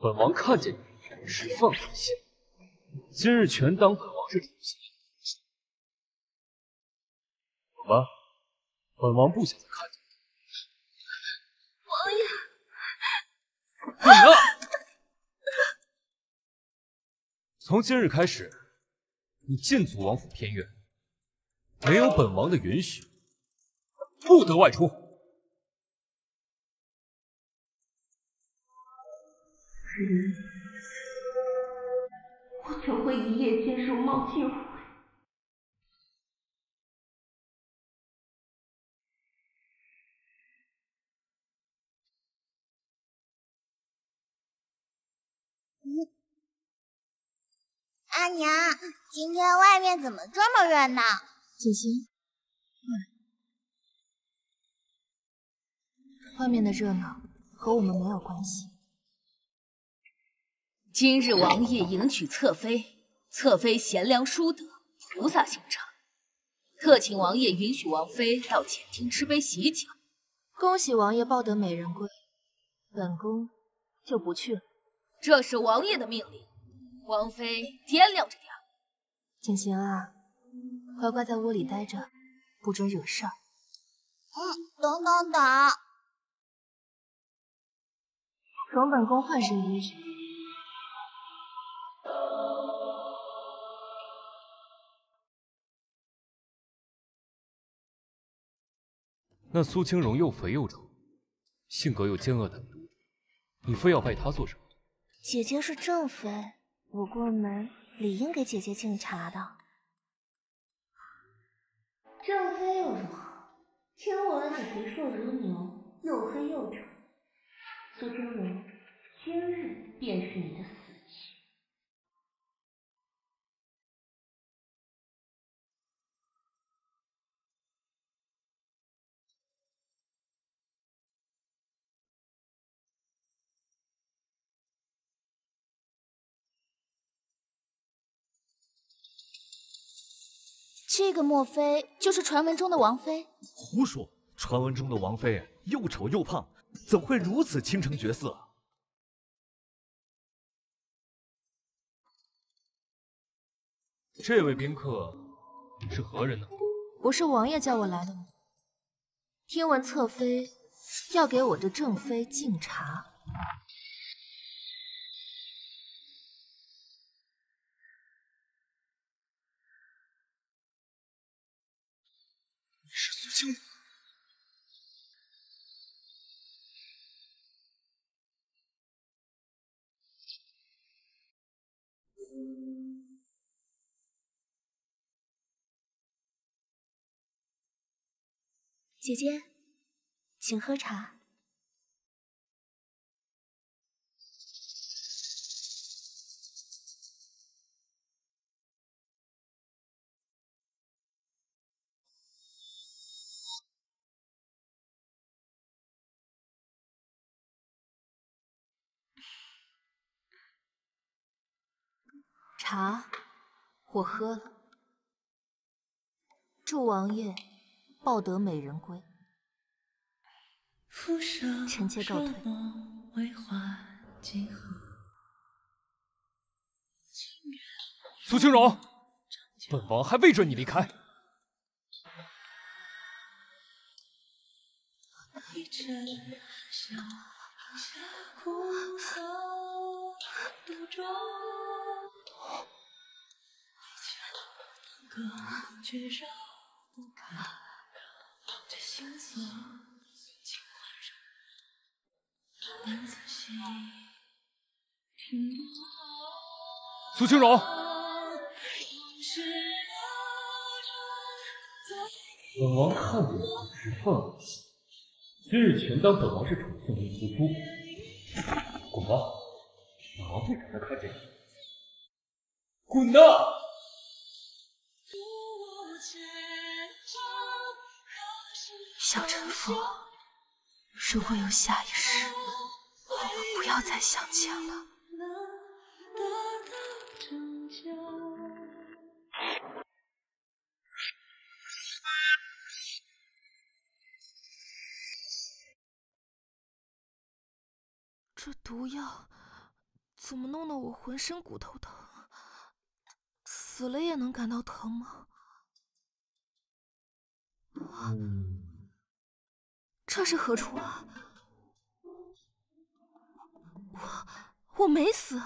本王看见你十分恶心，今日全当本王是宠幸。走吧，本王不想再看见你。 王爷， 滚啊！从今日开始，你禁足王府偏院，没有本王的允许，不得外出。 我怎会一夜间容貌尽毁？ 阿娘，今天外面怎么这么热闹？ 锦溪，外面的热闹和我们没有关系。 今日王爷迎娶侧妃，侧妃贤良淑德，菩萨心肠，特请王爷允许王妃到前厅吃杯喜酒。 恭喜王爷抱得美人归，本宫就不去了。 这是王爷的命令，王妃掂量着点。 锦行啊，乖乖在窝里待着，不准惹事儿。 等等等， 容本宫换身衣裳。 那苏清荣又肥又丑，性格又奸恶狠毒，你非要拜她做什么？ 姐姐是正妃，我过门理应给姐姐敬茶的。正妃有什么好？听闻是肥硕如牛，又黑又丑。苏清荣，今日便是你的死期。这个莫非就是传闻中的王妃？ 胡说！传闻中的王妃又丑又胖，怎会如此倾城绝色？ 这位宾客是何人呢？ 不是王爷叫我来的吗？听闻侧妃要给我的正妃敬茶。 是苏清荣。 姐姐，请喝茶。 茶，我喝了。祝王爷抱得美人归。臣妾告退。 苏清荣，本王还未准你离开。苏清荣，本王看见你十分恶心，今日全当本王是宠幸你屠夫。滚吧，本王不想再看见你。滚呐！ 小臣妇，如果有下一世，我们不要再相见了。这毒药怎么弄得我浑身骨头疼？死了也能感到疼吗？这是何处啊？我没死。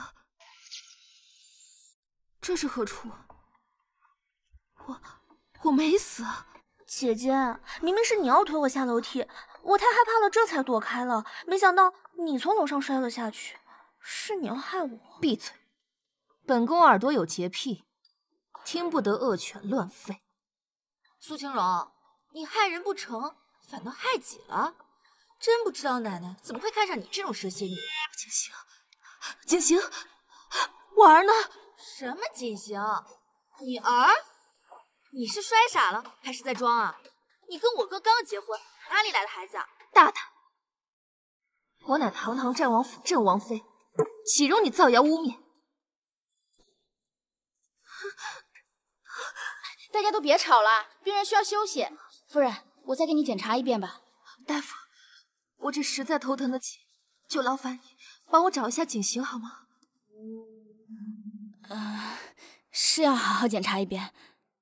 这是何处？我没死。 姐姐，明明是你要推我下楼梯，我太害怕了，这才躲开了。没想到你从楼上摔了下去，是你要害我。 闭嘴！本宫耳朵有洁癖，听不得恶犬乱吠。苏清荣，你害人不成，反倒害己了，真不知道奶奶怎么会看上你这种蛇蝎女人。景行，景行，我儿呢？什么景行？你儿？你是摔傻了，还是在装啊？你跟我哥刚结婚，哪里来的孩子啊？大胆！我乃堂堂战王府镇王妃，岂容你造谣污蔑？ 大家都别吵了，病人需要休息。夫人，我再给你检查一遍吧。 大夫，我这实在头疼得起，就劳烦你帮我找一下景行好吗？ 是要好好检查一遍。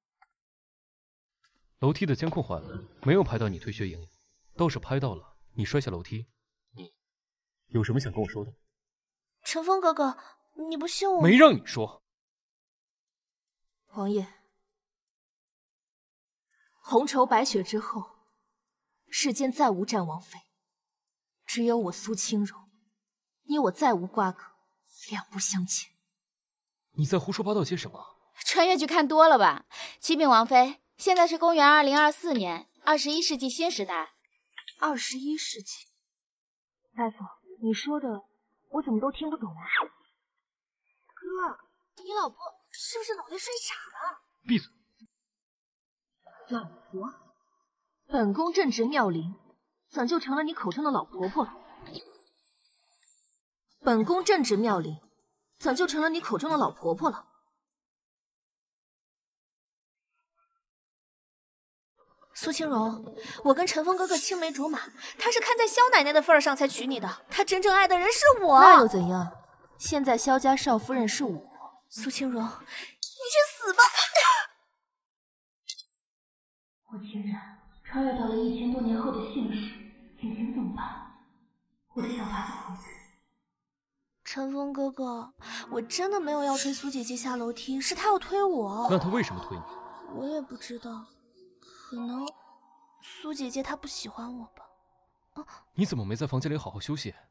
楼梯的监控坏了，没有拍到你推薛莹莹，倒是拍到了你摔下楼梯。你有什么想跟我说的？ 陈峰哥哥，你不信我？ 没让你说。 王爷，红绸白雪之后，世间再无战王妃，只有我苏清柔。你我再无瓜葛，两不相欠。 你在胡说八道些什么？ 穿越剧看多了吧？启禀王妃，现在是公元2024年，21世纪新时代。 21世纪？大夫，你说的我怎么都听不懂啊？哥，你老婆是不是脑袋摔傻了？ 闭嘴！ 老婆？本宫正值妙龄，怎就成了你口中的老婆婆了？本宫正值妙龄，怎就成了你口中的老婆婆了？ 苏清柔，我跟陈峰哥哥青梅竹马，他是看在萧奶奶的份上才娶你的，他真正爱的人是我。 那又怎样？现在萧家少夫人是我。 苏清柔，你去死吧！ 我竟然穿越到了1000多年后的现实，景行怎么办？我得想法子回去。 陈峰哥哥，我真的没有要推苏姐姐下楼梯，是她要推我。 那她为什么推你？ 我也不知道，可能苏姐姐她不喜欢我吧。 你怎么没在房间里好好休息？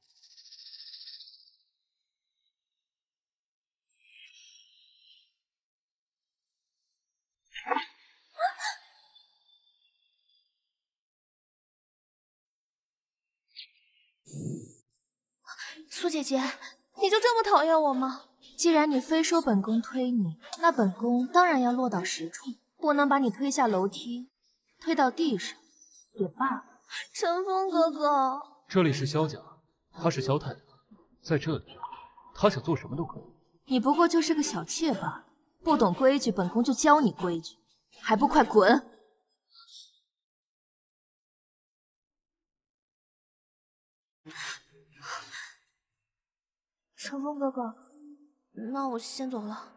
苏姐姐，你就这么讨厌我吗？ 既然你非说本宫推你，那本宫当然要落到实处，不能把你推下楼梯，推到地上也罢。 陈峰哥哥， 这里是萧家，她是萧太太，在这里，她想做什么都可以。 你不过就是个小妾罢了，不懂规矩，本宫就教你规矩，还不快滚！ 陈峰哥哥，那我先走了。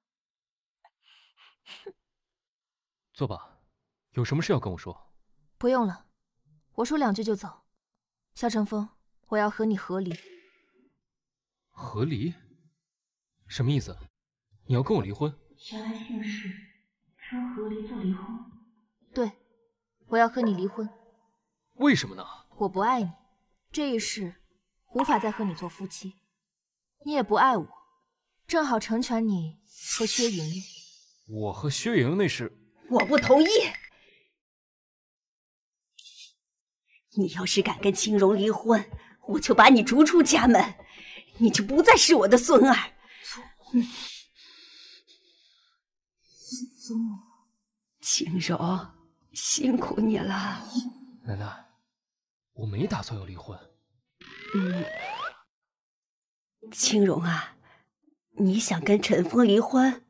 坐吧，有什么事要跟我说？ 不用了，我说2句就走。萧晨风，我要和你和离。 和离？什么意思？你要跟我离婚？ 原来姓氏称和离就离婚。 对，我要和你离婚。 为什么呢？ 我不爱你，这一世无法再和你做夫妻。你也不爱我，正好成全你和薛莹莹。 我和薛莹莹那是…… 我不同意。你要是敢跟青荣离婚，我就把你逐出家门，你就不再是我的孙儿。青荣，辛苦你了。 奶奶，我没打算要离婚。 青荣啊，你想跟陈峰离婚？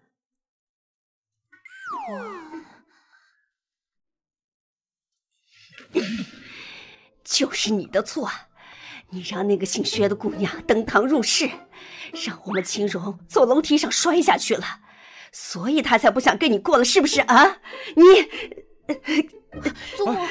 就是你的错， 你让那个姓薛的姑娘登堂入室，让我们青荣从楼梯上摔下去了，所以她才不想跟你过了，是不是啊？你， 祖母，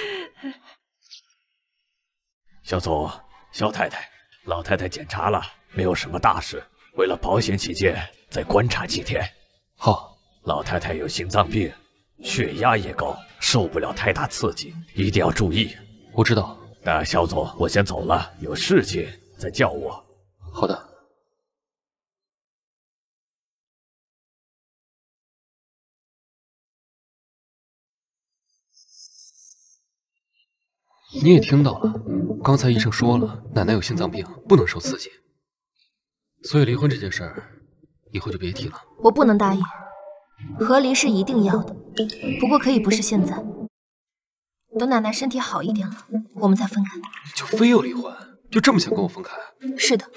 小祖、小太太，老太太检查了，没有什么大事，为了保险起见，再观察几天。 好， 老太太有心脏病，血压也高，受不了太大刺激，一定要注意。 我知道。 那小祖，我先走了，有事情再叫我。 好的。你也听到了，刚才医生说了，奶奶有心脏病，不能受刺激，所以离婚这件事儿以后就别提了。 我不能答应，和离是一定要的，不过可以不是现在，等奶奶身体好一点了，我们再分开。 你就非要离婚？就这么想跟我分开？ 是的。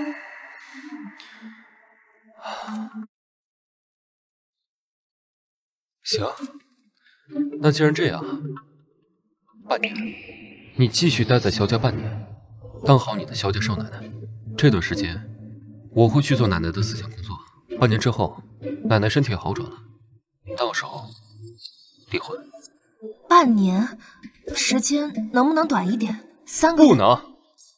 行，那既然这样，半年，你继续待在萧家半年，当好你的萧家少奶奶。这段时间，我会去做奶奶的思想工作。半年之后，奶奶身体好转了，到时候离婚。 半年，时间能不能短一点？3个月？ 不能。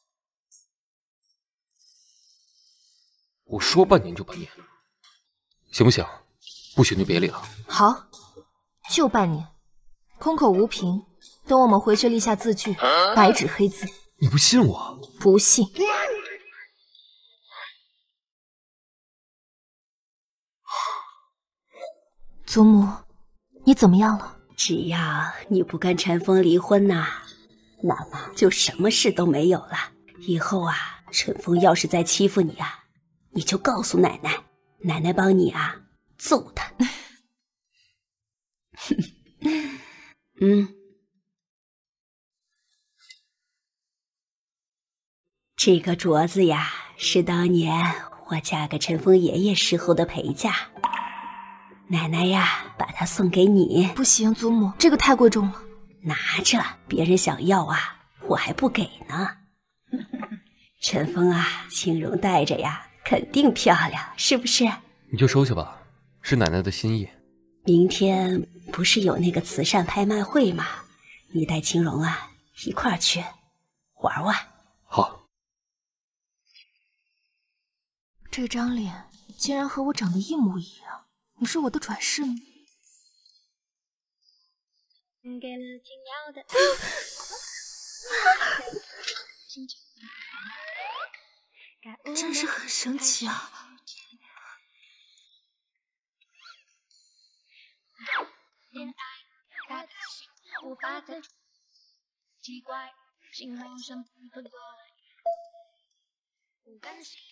我说半年就半年，行不行？不行就别离了。 好，就半年，空口无凭。等我们回去立下字据，白纸黑字。 你不信我？ 不信。祖母，你怎么样了？ 只要你不跟陈峰离婚呐，奶奶就什么事都没有了。以后啊，陈峰要是再欺负你啊，你就告诉奶奶，奶奶帮你啊揍他。这个镯子呀，是当年我嫁给陈峰爷爷时候的陪嫁，奶奶呀，把它送给你。 不行，祖母，这个太贵重了。 拿着，别人想要啊，我还不给呢。陈峰啊，青荣戴着呀，肯定漂亮，是不是？ 你就收下吧，是奶奶的心意。 明天不是有那个慈善拍卖会吗？你带青荣啊一块儿去玩玩。 好。 这张脸竟然和我长得一模一样，你是我的转世吗？真是很神奇啊！恋爱它的心无法自主，奇怪，心好像不做不甘心。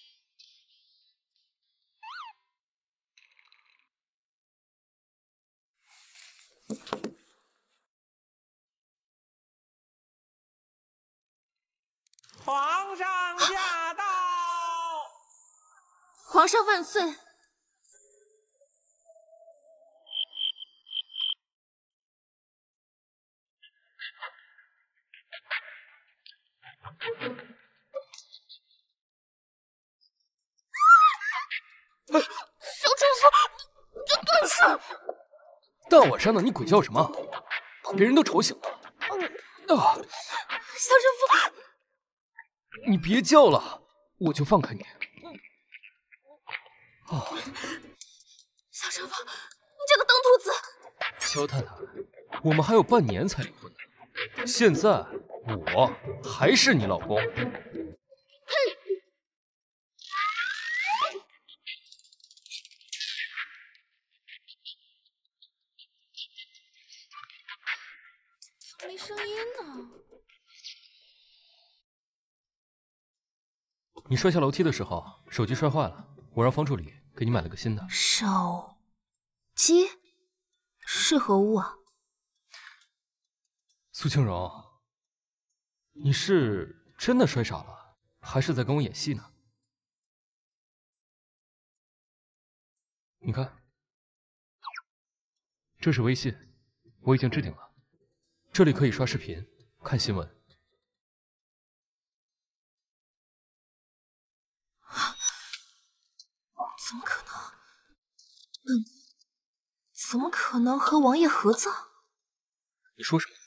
皇上驾到！ 皇上万岁！小丈夫，这顿时…… 大晚上的，你鬼叫什么？把别人都吵醒了。 小丈夫， 你别叫了，我就放开你。 小丈夫，你这个登徒子！ 萧太太，我们还有半年才离婚呢，现在我还是你老公。 没声音呢。 你摔下楼梯的时候，手机摔坏了，我让方助理给你买了个新的。 手机是何物啊？ 苏清荣，你是真的摔傻了，还是在跟我演戏呢？你看，这是微信，我已经置顶了，这里可以刷视频、看新闻。 怎么可能和王爷合葬？ 你说什么？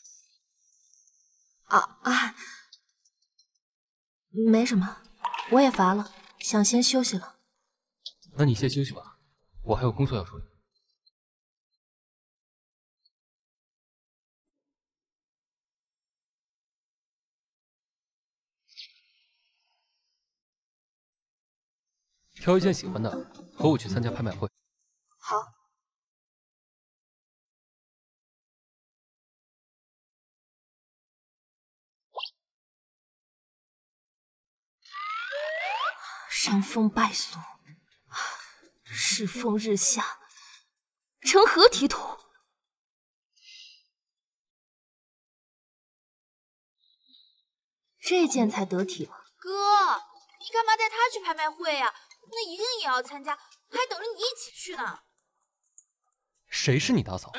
没什么，我也乏了，想先休息了。 那你先休息吧，我还有工作要处理。挑一件喜欢的，和我去参加拍卖会。 好。山峰败俗，世风日下，成何体统？这件才得体吧？ 哥，你干嘛带他去拍卖会呀？那一定也要参加，还等着你一起去呢。 谁是你大嫂？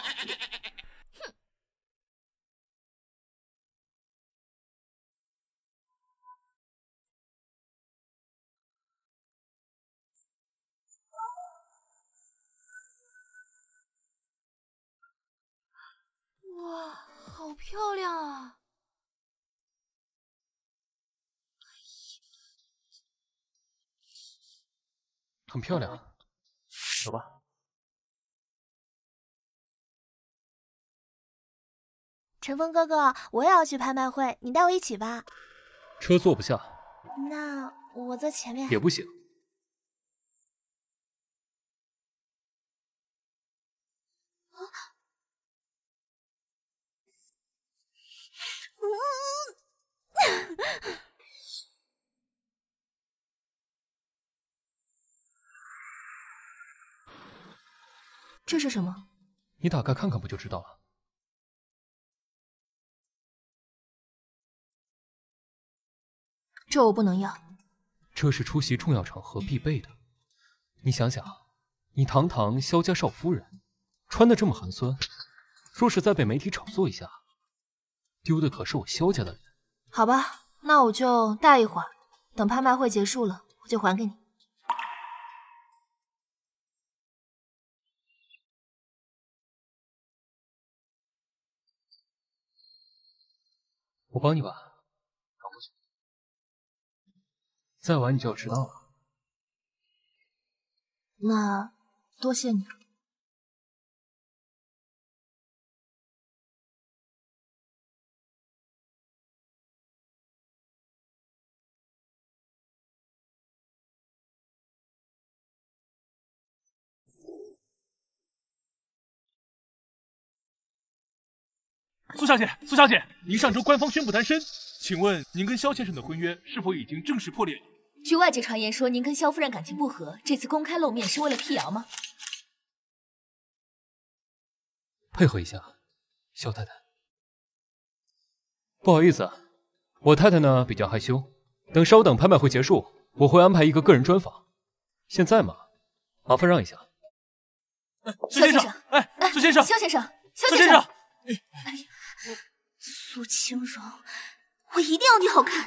哇，好漂亮啊！ 很漂亮，走吧。 陈峰哥哥，我也要去拍卖会，你带我一起吧。 车坐不下。 那我在前面。 也不行。 这是什么？ 你打开看看不就知道了。 这我不能要。 这是出席重要场合必备的。你想想，你堂堂萧家少夫人，穿得这么寒酸，若是再被媒体炒作一下，丢的可是我萧家的脸。 好吧，那我就戴一会儿，等拍卖会结束了，我就还给你。 我帮你吧，赶过去。再晚你就要迟到了。 那多谢你。 苏小姐，苏小姐，您上周官方宣布单身，请问您跟萧先生的婚约是否已经正式破裂了？ 据外界传言说您跟萧夫人感情不和，这次公开露面是为了辟谣吗？ 配合一下，萧太太。不好意思，我太太呢比较害羞，稍等拍卖会结束，我会安排一个个人专访。现在嘛，麻烦让一下。 苏先生，哎，苏先生， 萧先生， 苏先生。 苏清荣，我一定要你好看。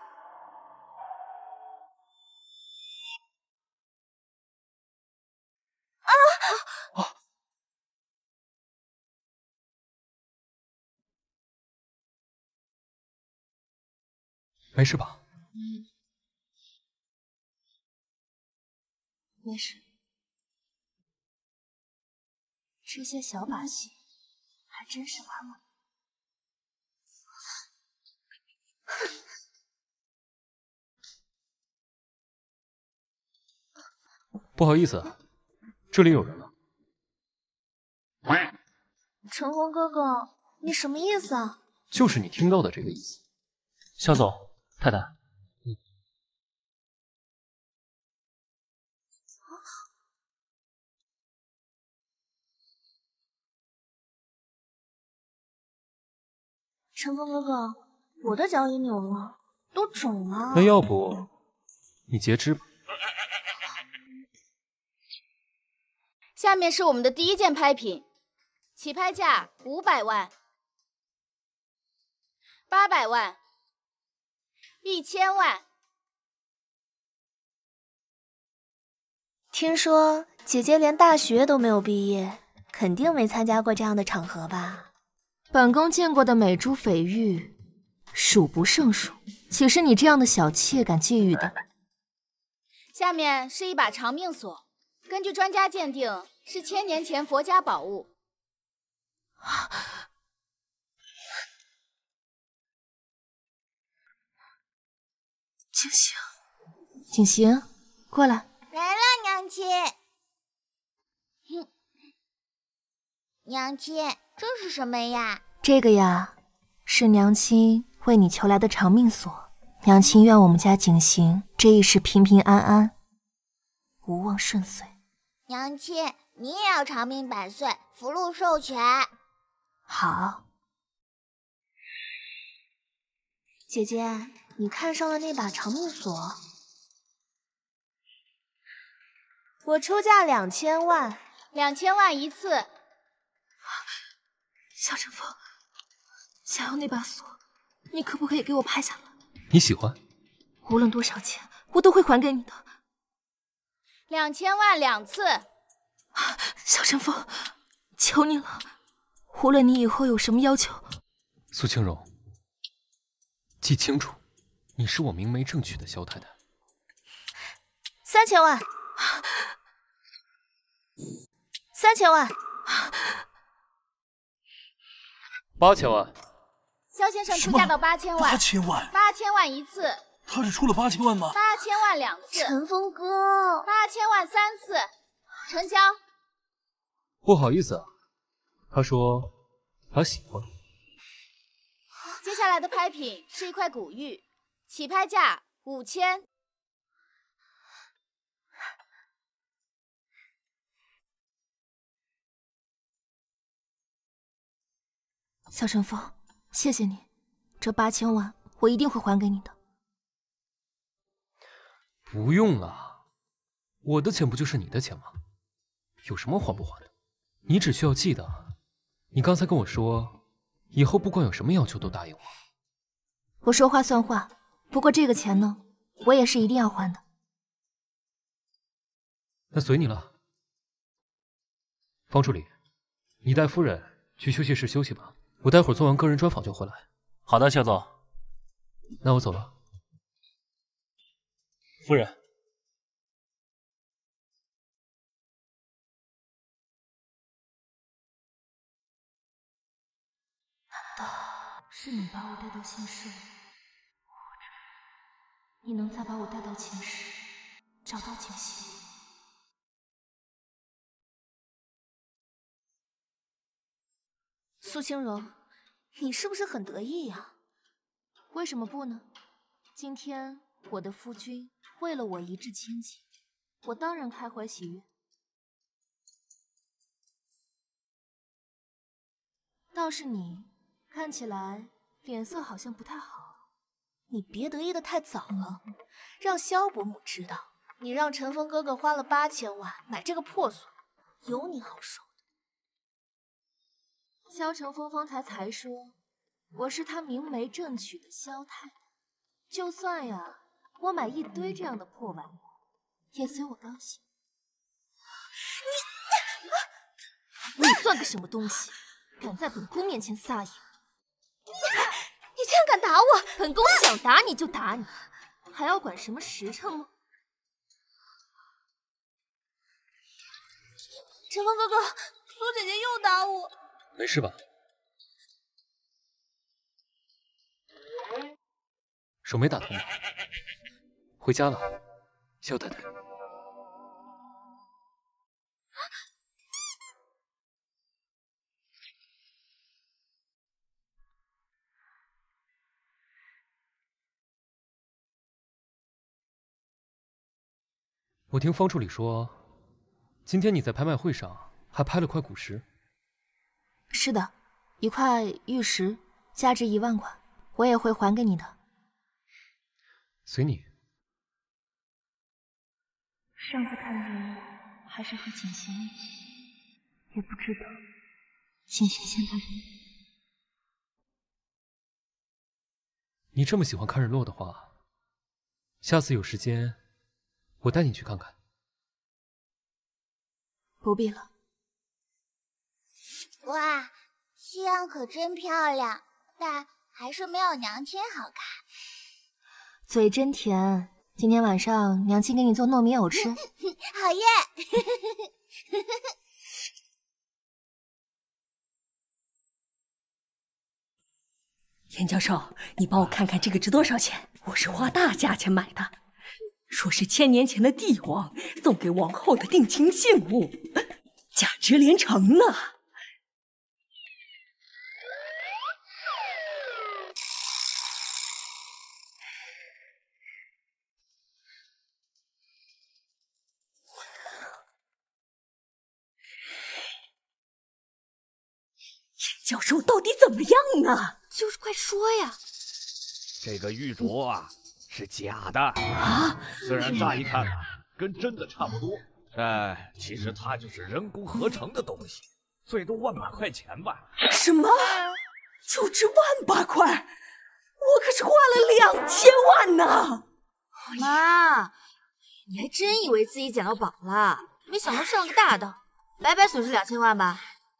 没事吧？ 没事。这些小把戏还真是玩我。 不好意思，这里有人了。 陈红哥哥，你什么意思啊？ 就是你听到的这个意思。 萧总，太太。 陈峰哥哥，我的脚也扭了，都肿了。 那要不你截肢吧？ 下面是我们的第一件拍品，起拍价500万、800万、1000万。 听说姐姐连大学都没有毕业，肯定没参加过这样的场合吧？ 本宫见过的美珠翡玉数不胜数，岂是你这样的小妾敢觊觎的？ 下面是一把长命锁，根据专家鉴定，是1000年前佛家宝物。 景行，景行，过来。 来了，娘亲。娘亲，这是什么呀？ 这个呀，是娘亲为你求来的长命锁。娘亲愿我们家景行这一世平平安安，无妄顺遂。 娘亲，你也要长命百岁，福禄寿全。 好。 姐姐，你看上的那把长命锁，我出价2000万 ，2000万一次。 小乘风，想要那把锁，你可不可以给我拍下来？ 你喜欢？ 无论多少钱，我都会还给你的。 2000万2次。 小乘风，求你了，无论你以后有什么要求。 苏清荣，记清楚，你是我明媒正娶的萧太太。 3000万，3000万 ，8000万。 萧先生出价到8000万 ，8000万 ，8000万一次。 他是出了8000万吗 ？8000万2次。 陈峰哥 ，8000万3次，成交。 不好意思啊，他说他喜欢。 接下来的拍品是一块古玉，起拍价5000。 小乘风，谢谢你，这8000万我一定会还给你的。 不用了，我的钱不就是你的钱吗？有什么还不还的？你只需要记得，你刚才跟我说，以后不管有什么要求都答应我。 我说话算话，不过这个钱呢，我也是一定要还的。 那随你了。方助理，你带夫人去休息室休息吧，我待会儿做完个人专访就回来。 好的，萧总。 那我走了。 夫人。 难道是你把我带到现世，或者你能再把我带到前世，找到景行？ 苏清荣，你是不是很得意呀？ 为什么不呢？今天我的夫君为了我一掷千金，我当然开怀喜悦。倒是你，看起来脸色好像不太好。 你别得意的太早了，让萧伯母知道，你让陈峰哥哥花了8000万买这个破锁，有你好受的。 萧承风方才说，我是他明媒正娶的萧太太。就算呀，我买一堆这样的破玩意，也随我高兴。你算个什么东西，敢在本宫面前撒野！ 你竟然敢打我！ 本宫想打你就打你，还要管什么时辰吗？ 陈峰哥哥，苏姐姐又打我。 没事吧？手没打痛吧？回家了，萧太太。我听方助理说，今天你在拍卖会上还拍了块古石。 是的，一块玉石，价值1万块，我也会还给你的。 随你。 上次看见我还是和景行一起，也不知道景行现在怎么。 你这么喜欢看日落的话，下次有时间，我带你去看看。 不必了。 哇，夕阳可真漂亮，但还是没有娘亲好看。 嘴真甜，今天晚上娘亲给你做糯米藕吃。 好耶！ 严教授，你帮我看看这个值多少钱？我是花大价钱买的，说是1000年前的帝王送给王后的定情信物，价值连城呢。教授到底怎么样呢？ 就是快说呀！ 这个玉镯啊是假的啊，虽然乍一看跟真的差不多，但其实它就是人工合成的东西，最多100块钱吧。 什么？就值18000块？我可是花了2000万呢！ 妈，你还真以为自己捡到宝了？没想到上了个大当，白白损失2000万吧？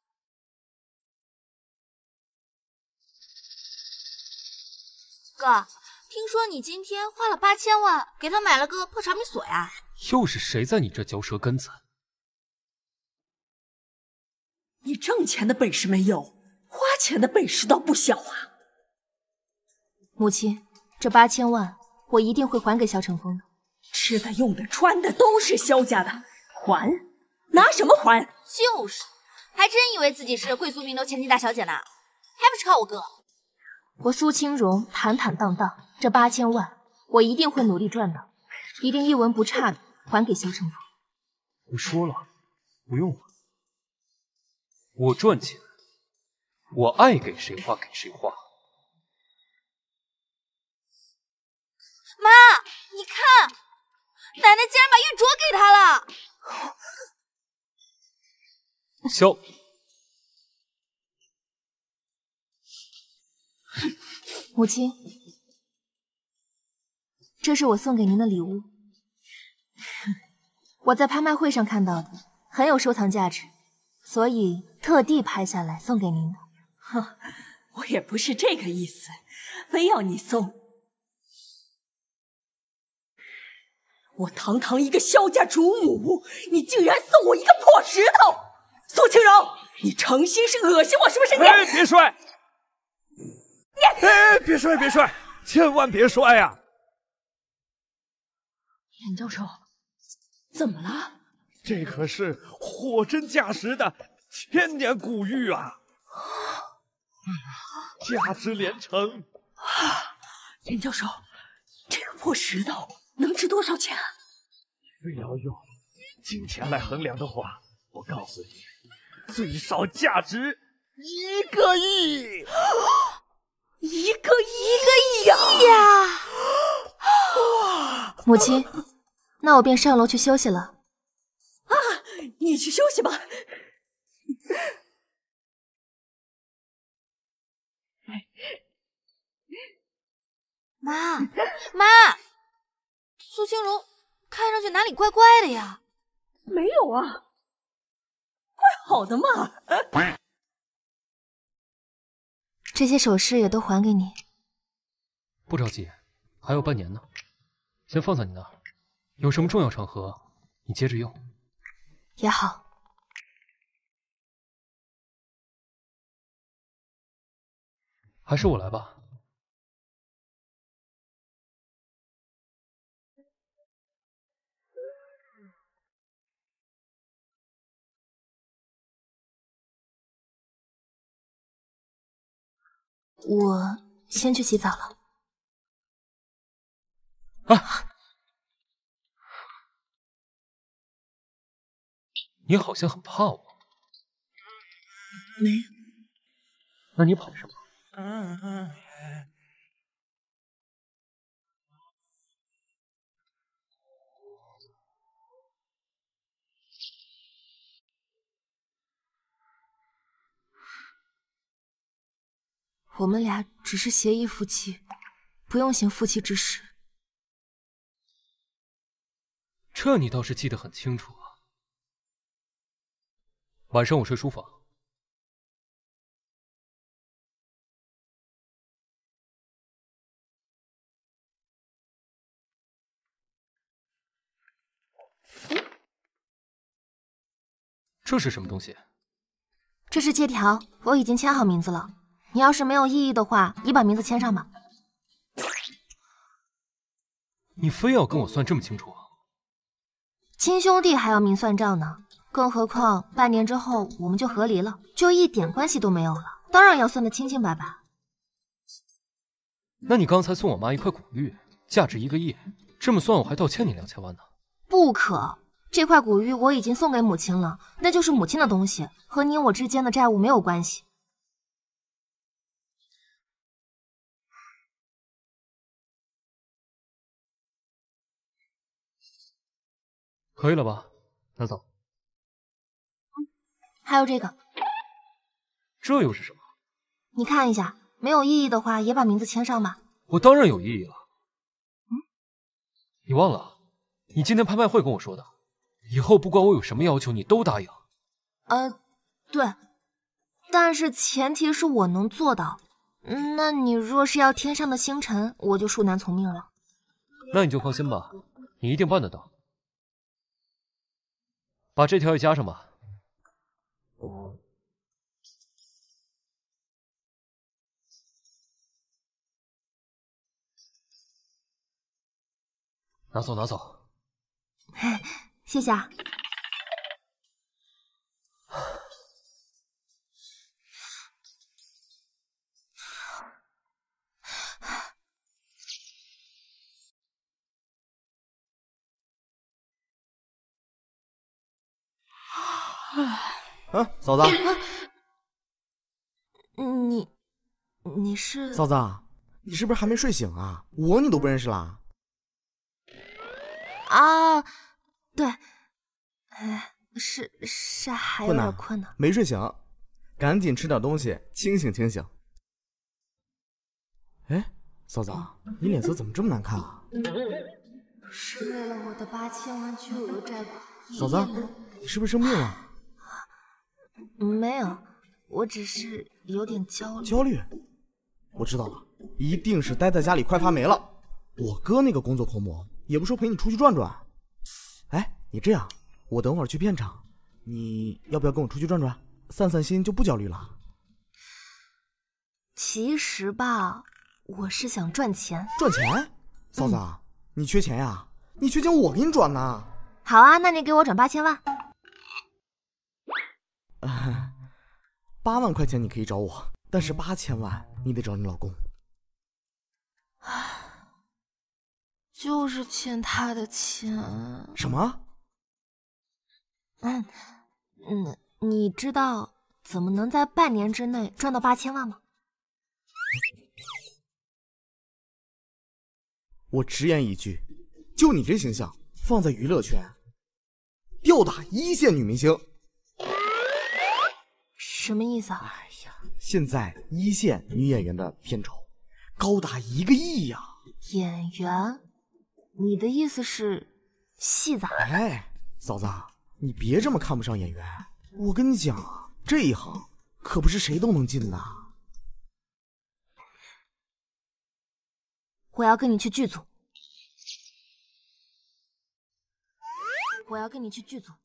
哥，听说你今天花了8000万给他买了个破长命锁呀？ 又是谁在你这嚼舌根子？ 你挣钱的本事没有，花钱的本事倒不小啊！ 母亲，这8000万我一定会还给萧成风的。 吃的、用的、穿的都是萧家的，还？拿什么还？ 就是，还真以为自己是贵族名流千金大小姐呢，还不是靠我哥。我苏清荣坦坦荡荡，这8000万我一定会努力赚到，一定一文不差的还给萧成风。 我说了，不用还。我赚钱，我爱给谁花给谁花。 妈，你看，奶奶竟然把玉镯给他了。 萧。 母亲，这是我送给您的礼物，我在拍卖会上看到的，很有收藏价值，所以特地拍下来送给您的。 哼，我也不是这个意思，非要你送。我堂堂一个萧家主母，你竟然送我一个破石头！苏清荣，你诚心是恶心我是不是？ 哎，别摔！哎，别摔，别摔，千万别摔呀！ 严教授，怎么了？ 这可是货真价实的1000年古玉啊，价值连城。 严教授，这个破石头能值多少钱啊？ 非要用金钱来衡量的话，我告诉你，最少价值1个亿。 1个亿呀！ 母亲，那我便上楼去休息了。 啊，你去休息吧。 妈，苏清荣看上去哪里怪怪的呀？ 没有啊，怪好的嘛。 这些首饰也都还给你。 不着急，还有半年呢，先放在你那儿，有什么重要场合你接着用。 也好。 还是我来吧。 我先去洗澡了。 啊！你好像很怕我。 没有。 那你跑什么？ 我们俩只是协议夫妻，不用行夫妻之实。 这你倒是记得很清楚啊。 晚上我睡书房。这是什么东西？ 这是借条，我已经签好名字了。你要是没有异议的话，你把名字签上吧。 你非要跟我算这么清楚？ 亲兄弟还要明算账呢，更何况半年之后我们就和离了，就一点关系都没有了，当然要算得清清白白。 那你刚才送我妈一块古玉，价值1个亿，这么算我还倒欠你2000万呢。 不可，这块古玉我已经送给母亲了，那就是母亲的东西，和你我之间的债务没有关系。 可以了吧，拿走。 还有这个， 这又是什么？ 你看一下，没有异议的话，也把名字签上吧。 我当然有异议了。你忘了，你今天拍卖会跟我说的，以后不管我有什么要求，你都答应。 对，但是前提是我能做到。那你若是要天上的星辰，我就恕难从命了。 那你就放心吧，你一定办得到。把这条也加上吧。拿走，拿走。 谢谢啊。 嫂子， 你是？ 嫂子，你是不是还没睡醒啊？我你都不认识啦？ 啊，对，是还有点困呢， 没睡醒，赶紧吃点东西，清醒清醒。哎，嫂子，你脸色怎么这么难看啊？ 是为了我的8000万巨额债款。 嫂子，你是不是生病了？ 没有，我只是有点焦虑。 焦虑？我知道了，一定是待在家里快发霉了。我哥那个工作狂魔，也不说陪你出去转转。哎，你这样，我等会儿去片场，你要不要跟我出去转转，散散心，就不焦虑了？ 其实吧，我是想赚钱。 赚钱？嫂子，你缺钱呀？你缺钱我给你转呐。 好啊，那你给我转8000万。 8万块钱你可以找我，但是8000万你得找你老公。 就是欠他的钱。 什么？ 你知道怎么能在半年之内赚到8000万吗？ 我直言一句，就你这形象，放在娱乐圈，吊打1线女明星。 什么意思啊？ 哎呀，现在1线女演员的片酬高达1个亿呀！ 演员？你的意思是戏子？ 哎，嫂子，你别这么看不上演员。我跟你讲啊，这一行可不是谁都能进的。 我要跟你去剧组。我要跟你去剧组。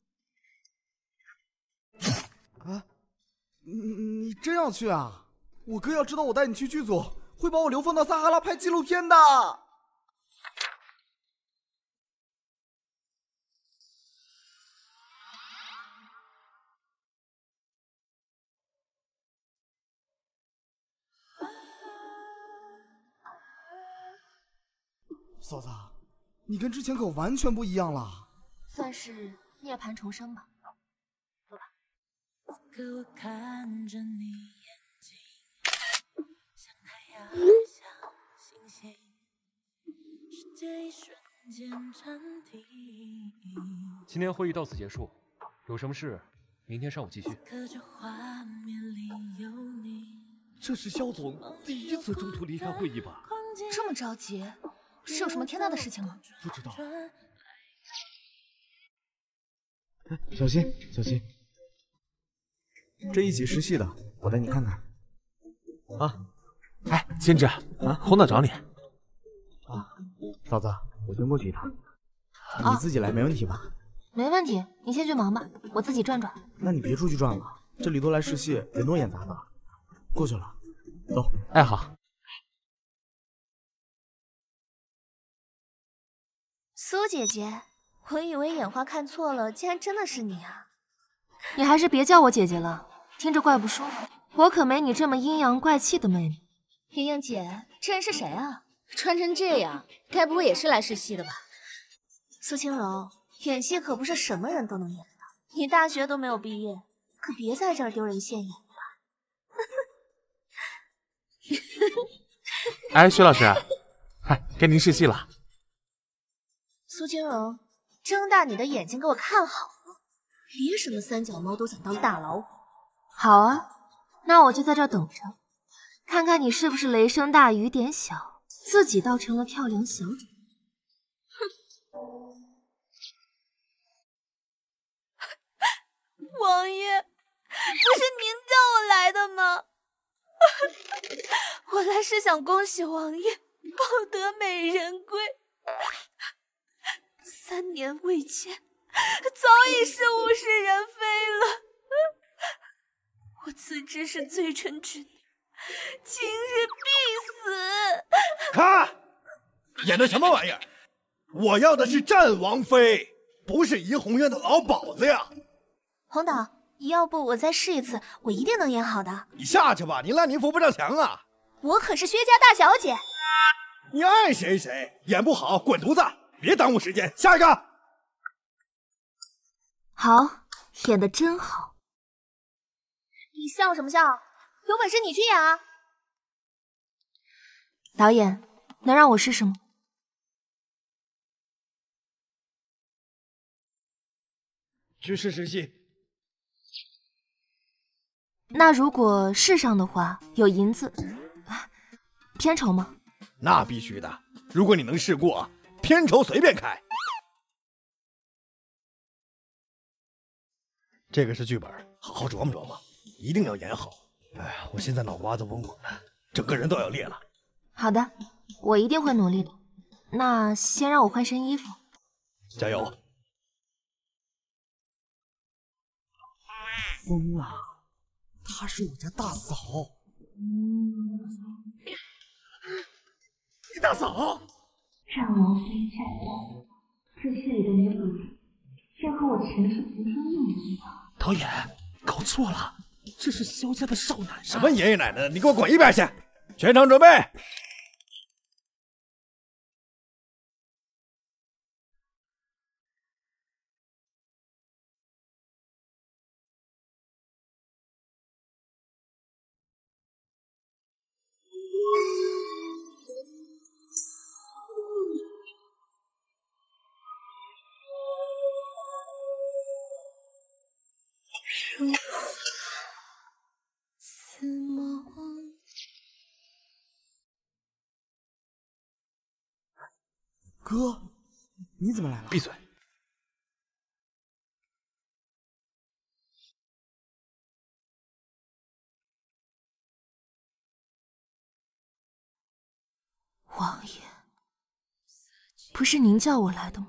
啊？你真要去啊？我哥要知道我带你去剧组，会把我流放到撒哈拉拍纪录片的。嫂子，你跟之前可完全不一样了。 算是涅槃重生吧。走吧。可我看着你眼睛，像太阳，像星星，世界一瞬间暂停。 今天会议到此结束，有什么事明天上午继续。 这是肖总第一次中途离开会议吧？ 这么着急？是有什么天大的事情吗？ 不知道。 小心，小心！ 这一起试戏的，我带你看看。 啊，哎，监制啊，红岛找你。 啊，嫂子，我先过去一趟。你自己来没问题吧？ 没问题，你先去忙吧，我自己转转。 那你别出去转了，这里都来试戏，人多眼杂的。过去了，走。 哎，好。 苏姐姐，我以为眼花看错了，竟然真的是你啊！ 你还是别叫我姐姐了，听着怪不舒服。我可没你这么阴阳怪气的妹妹。 莹莹姐，这人是谁啊？穿成这样，该不会也是来试戏的吧？ 苏清柔，演戏可不是什么人都能演的，你大学都没有毕业，可别在这儿丢人现眼了吧。哎，徐老师，嗨，该您试戏了。 苏清柔，睁大你的眼睛给我看好了，别什么三脚猫都想当大老虎。 好啊，那我就在这儿等着，看看你是不是雷声大雨点小，自己倒成了漂亮小姐。 王爷，不是您叫我来的吗？我来是想恭喜王爷抱得美人归。3年未见，早已是物是人非了。我此之是罪臣之女，今日必死。 看，演的什么玩意儿？我要的是战王妃，不是怡红院的老鸨子呀！ 红导，要不我再试一次，我一定能演好的。 你下去吧，你烂泥扶不上墙啊！ 我可是薛家大小姐。 你爱谁谁，演不好滚犊子，别耽误时间。下一个。 好，演得真好。 你笑什么笑？有本事你去演啊！ 导演，能让我试试吗？ 去试试戏。 那如果试上的话，有银子，片酬吗？ 那必须的，如果你能试过，片酬随便开。这个是剧本，好好琢磨琢磨，一定要演好。哎呀，我现在脑瓜子嗡嗡的，整个人都要裂了。 好的，我一定会努力的。那先让我换身衣服。 加油！ 疯了，她是我家大嫂。 大嫂， 战王妃驾到，这戏里的女主竟和我前世浮生一模一样。 导演，搞错了，这是萧家的少奶奶。 什么爷爷奶奶的，你给我滚一边去！全场准备。 哥，你怎么来了？ 闭嘴！ 王爷，不是您叫我来的吗？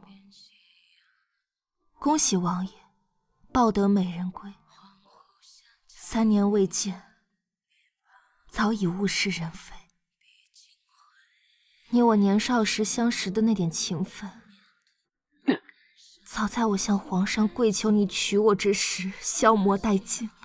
恭喜王爷抱得美人归，3年未见，早已物是人非。你我年少时相识的那点情分，早在我向皇上跪求你娶我之时消磨殆尽了。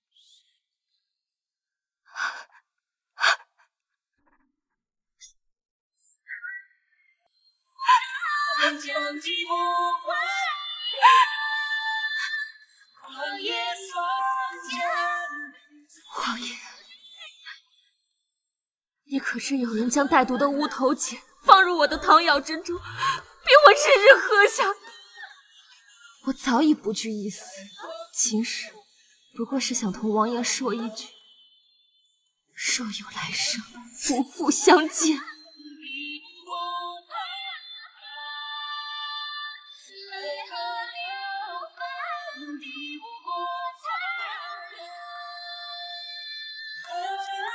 王爷，你可知有人将带毒的乌头碱放入我的汤药之中，逼我日日喝下？我早已不惧一死，今日不过是想同王爷说一句：若有来生，夫妇相见。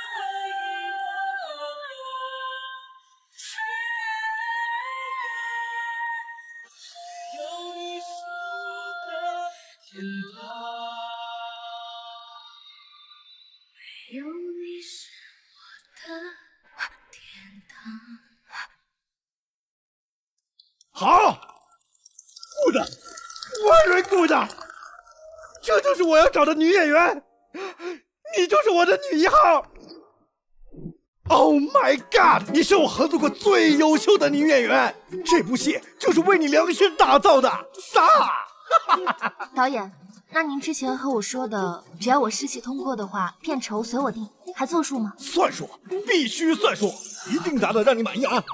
有你是我的天堂。 好 ，good，very good， 这就是我要找的女演员，你就是我的女一号。Oh my god， 你是我合作过最优秀的女演员，这部戏就是为你量身打造的，撒！ 导演，那您之前和我说的，只要我试戏通过的话，片酬随我定，还作数吗？ 算数，必须算数，一定达到让你满意啊！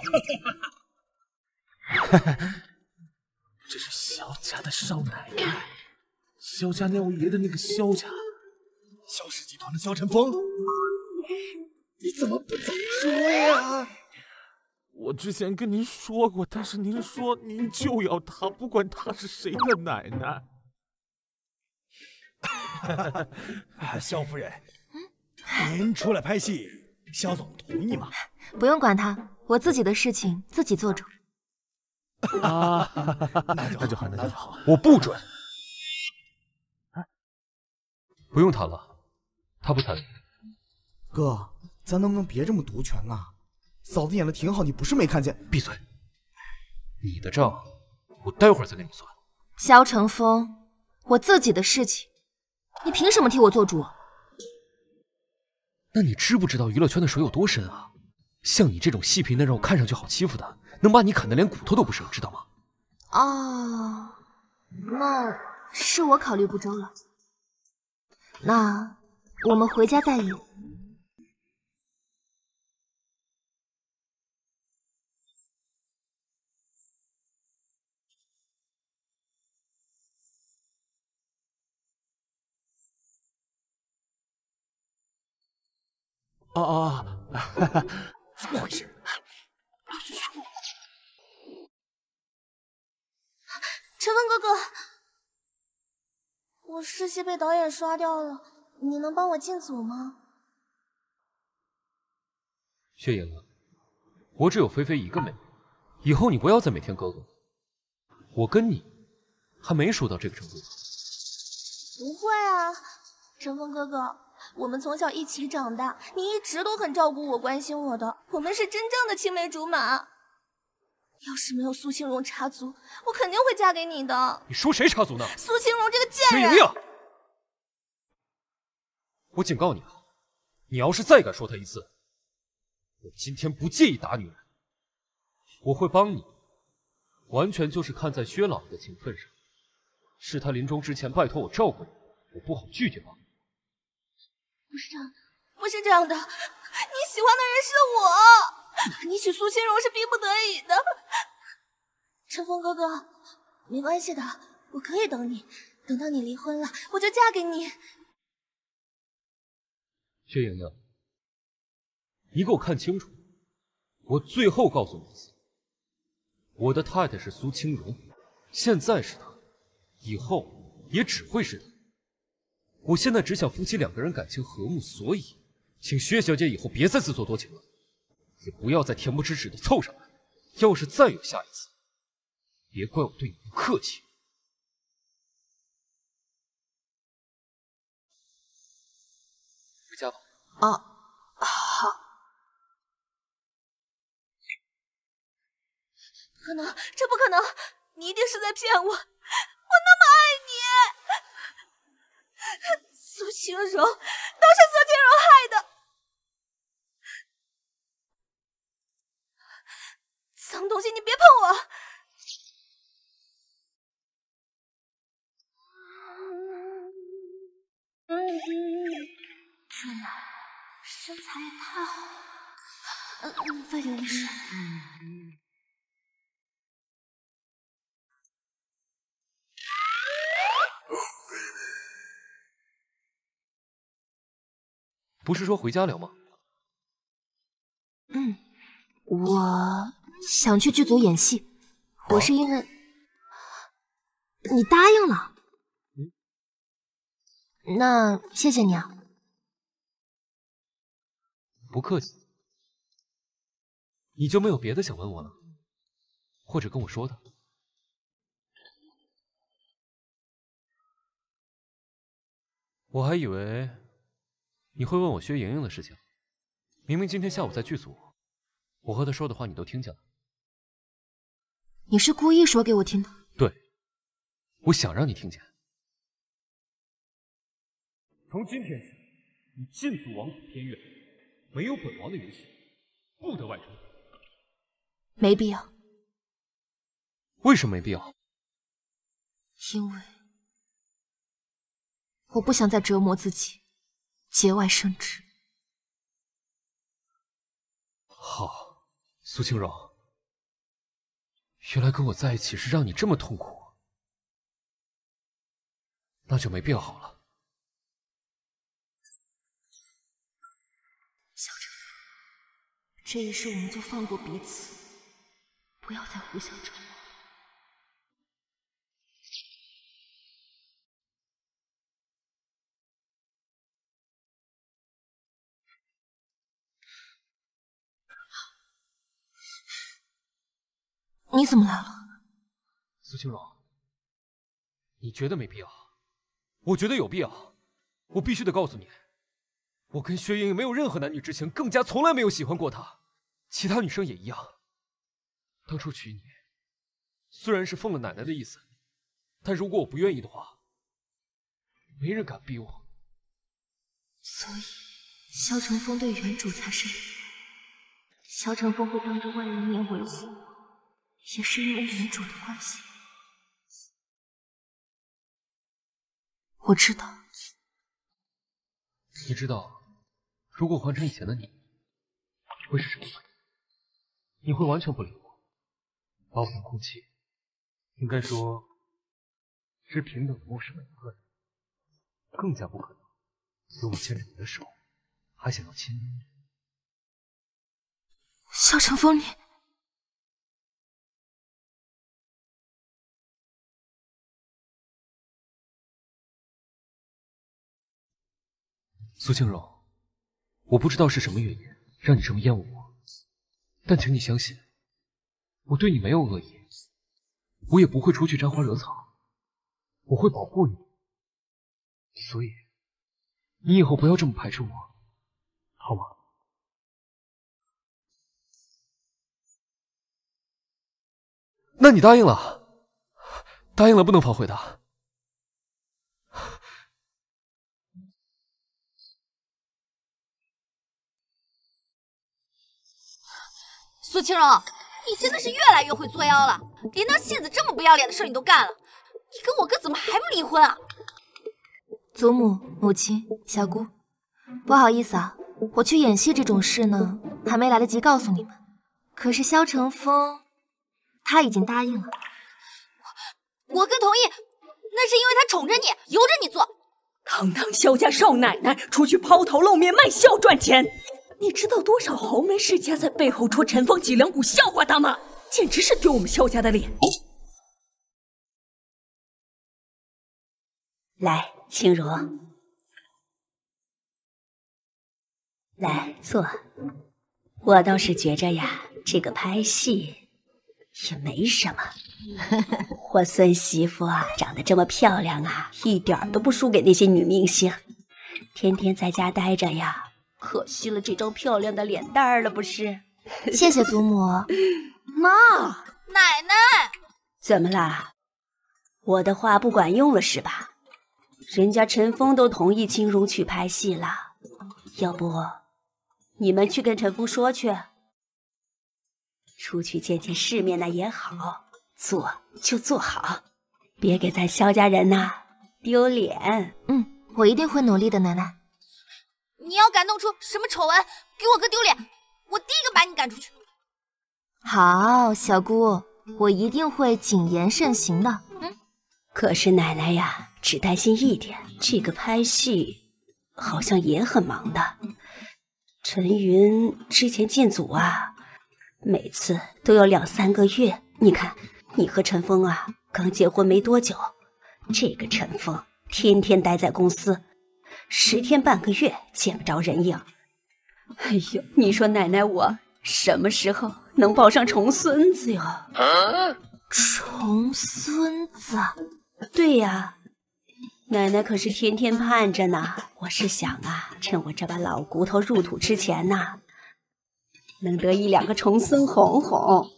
这是萧家的少奶奶，萧家廖爷的那个萧家， 萧氏集团的萧晨风，你怎么不早说呀？ 我之前跟您说过，但是您说您就要她，不管她是谁的奶奶。 萧夫人，您出来拍戏，萧总同意吗？ 不用管他，我自己的事情自己做主。 啊，那就好，那就好。 我不准。不用谈了，他不谈。 哥，咱能不能别这么独权啊？嫂子演的挺好，你不是没看见？ 闭嘴！你的账我待会儿再跟你算。 萧成风，我自己的事情，你凭什么替我做主？ 那你知不知道娱乐圈的水有多深啊？像你这种细皮嫩肉、看上去好欺负的，能把你砍得连骨头都不剩，知道吗？ 哦，那是我考虑不周了。那我们回家再演。 怎么回事？ 陈峰哥哥，我试戏被导演刷掉了，你能帮我进组吗？ 薛莹莹，我只有菲菲一个妹妹，以后你不要再每天哥哥。我跟你还没熟到这个程度。 不会啊，陈峰哥哥。我们从小一起长大，你一直都很照顾我、关心我的，我们是真正的青梅竹马。要是没有苏清荣插足，我肯定会嫁给你的。 你说谁插足呢？ 苏清荣这个贱人！ 薛莹莹，我警告你啊，你要是再敢说他一次，我今天不介意打女人。我会帮你，完全就是看在薛老爷的情分上，是他临终之前拜托我照顾你，我不好拒绝帮你。 不是这样的，不是这样的，你喜欢的人是我，你娶苏清荣是逼不得已的。陈峰哥哥，没关系的，我可以等你，等到你离婚了，我就嫁给你。 薛莹莹，你给我看清楚，我最后告诉你一次，我的太太是苏清荣，现在是她，以后也只会是她。我现在只想夫妻两个人感情和睦，所以，请薛小姐以后别再自作多情了，也不要再恬不知耻的凑上来。要是再有下一次，别怪我对你不客气。回家吧。 好。 不可能，这不可能！你一定是在骗我！我那么爱你！苏清荣，都是苏清荣害的！脏东西，你别碰我！ 这奶身材也太好了。费流医师。 不是说回家聊吗？ 我想去剧组演戏，我是因为你答应了。那谢谢你啊。 不客气。你就没有别的想问我了，或者跟我说的？我还以为你会问我薛莹莹的事情。明明今天下午在剧组，我和她说的话你都听见了。 你是故意说给我听的？ 对，我想让你听见。 从今天起，你禁足王府偏院，没有本王的允许，不得外出。 没必要。 为什么没必要？ 因为我不想再折磨自己，节外生枝。 好，苏清荣，原来跟我在一起是让你这么痛苦，那就没必要好了。 小城，这一世我们就放过彼此，不要再互相折磨。你怎么来了？ 苏清荣，你觉得没必要？我觉得有必要。我必须得告诉你，我跟薛莹莹没有任何男女之情，更加从来没有喜欢过她。其他女生也一样。当初娶你，虽然是奉了奶奶的意思，但如果我不愿意的话，没人敢逼我。 所以，萧承风对原主才是理由。萧承风会当着万人面维护我，也是因为原主的关系。我知道。 你知道，如果换成以前的你，会是什么反应？你会完全不理我，把我当空气。应该说，是平等的漠视每一个人。更加不可能，有我牵着你的手，还想要亲你。 萧承风，你…… 苏清荣，我不知道是什么原因让你这么厌恶我，但请你相信，我对你没有恶意，我也不会出去沾花惹草，我会保护你。所以，你以后不要这么排斥我，好吗？那你答应了？答应了不能反悔的。 苏清荣，你真的是越来越会作妖了，连当戏子这么不要脸的事你都干了，你跟我哥怎么还不离婚啊？祖母、母亲、小姑，不好意思啊，我去演戏这种事呢，还没来得及告诉你们。可是萧承风，他已经答应了。我哥同意，那是因为他宠着你，由着你做。 堂堂萧家少奶奶出去抛头露面卖笑赚钱，你知道多少豪门世家在背后戳陈峰几两股笑话他吗？简直是丢我们萧家的脸。 来，清荣，来坐。我倒是觉着呀，这个拍戏也没什么。我孙媳妇啊，长得这么漂亮啊，一点都不输给那些女明星。天天在家待着呀，可惜了这张漂亮的脸蛋儿了，不是？ 谢谢祖母。 妈， 奶奶， 怎么啦？我的话不管用了是吧？人家陈峰都同意清荣去拍戏了，要不你们去跟陈峰说去，出去见见世面那也好，做就做好，别给咱萧家人呐丢脸。 我一定会努力的，奶奶。你要敢弄出什么丑闻，给我哥丢脸，我第一个把你赶出去。好，小姑，我一定会谨言慎行的。 可是奶奶呀，只担心一点，这个拍戏好像也很忙的。陈云之前进组啊，每次都要2、3个月。你看，你和陈峰啊，刚结婚没多久，这个陈峰天天待在公司，10天半个月见不着人影。 哎呦，你说奶奶我什么时候能抱上重孙子呀？ 重孙子？ 对呀，奶奶可是天天盼着呢。我是想啊，趁我这把老骨头入土之前呐，能得1、2个重孙哄哄。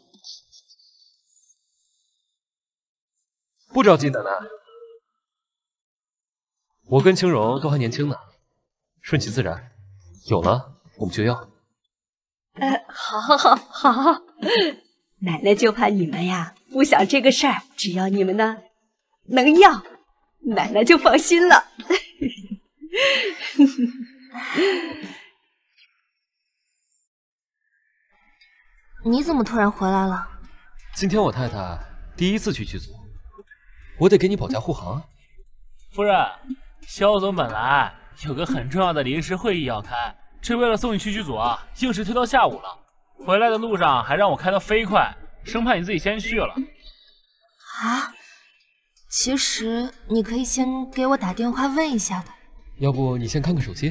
不着急，奶奶。我跟青荣都还年轻呢，顺其自然，有了我们就要。 好，奶奶就怕你们呀不想这个事儿，只要你们呢能要，奶奶就放心了。 你怎么突然回来了？ 今天我太太第一次去剧组，我得给你保驾护航。 夫人，肖总本来有个很重要的临时会议要开，这为了送你去剧组啊，硬是推到下午了。回来的路上还让我开得飞快，生怕你自己先去了。 啊？其实你可以先给我打电话问一下的。 要不你先看看手机。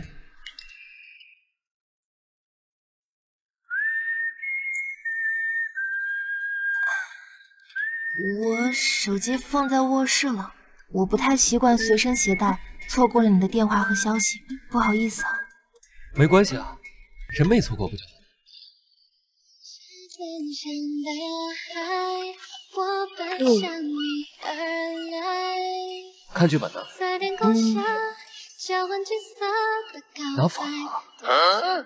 我手机放在卧室了，我不太习惯随身携带，错过了你的电话和消息，不好意思啊。 没关系啊，人没错过不就好。看剧本呢？拿反了。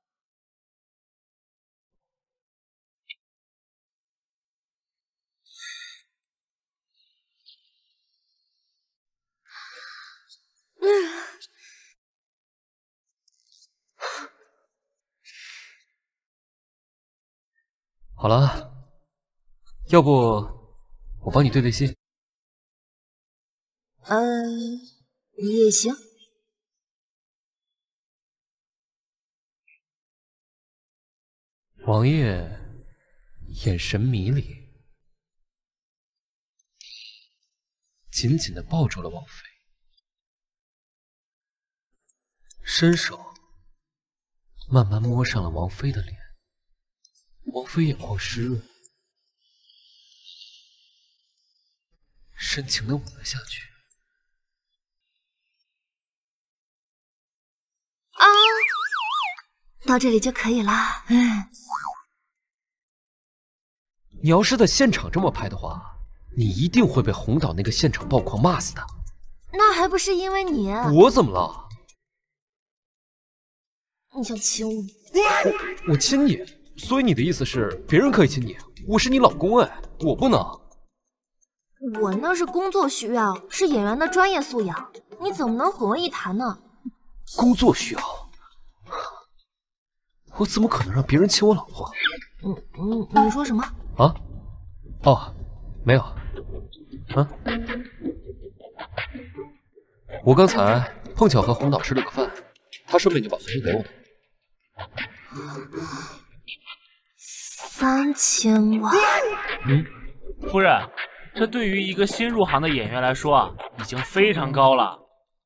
好了，要不我帮你对对戏？ 也行。 王爷眼神迷离，紧紧地抱住了王妃，伸手慢慢摸上了王妃的脸。王妃眼眶湿润，深情地吻了下去。 啊，到这里就可以了。 你要是在现场这么拍的话，你一定会被红岛那个现场暴狂骂死的。 那还不是因为你？ 我怎么了？ 你想亲我？ 我亲你？所以你的意思是别人可以亲你，我是你老公哎，我不能。 我那是工作需要，是演员的专业素养，你怎么能混为一谈呢？ 工作需要？我怎么可能让别人亲我老婆？ 你说什么？ 啊？哦，没有。啊？我刚才碰巧和红岛吃了个饭，他顺便就把合同给我了。 3000万。 夫人，这对于一个新入行的演员来说啊，已经非常高了。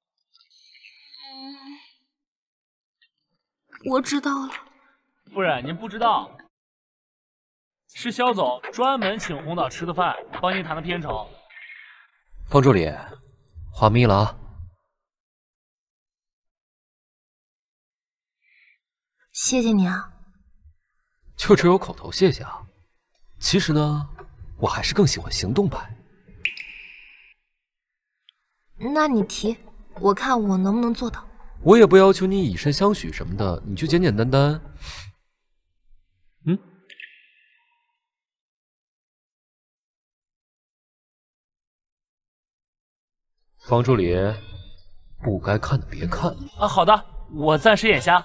我知道了。 夫人，您不知道，是肖总专门请红岛吃的饭，帮您谈的片酬。 方助理，话密了啊。 谢谢你啊。 就只有口头谢谢啊。其实呢，我还是更喜欢行动派。 那你提，我看我能不能做到。 我也不要求你以身相许什么的，你就简简单单。方助理，不该看的别看啊。好的，我暂时眼瞎。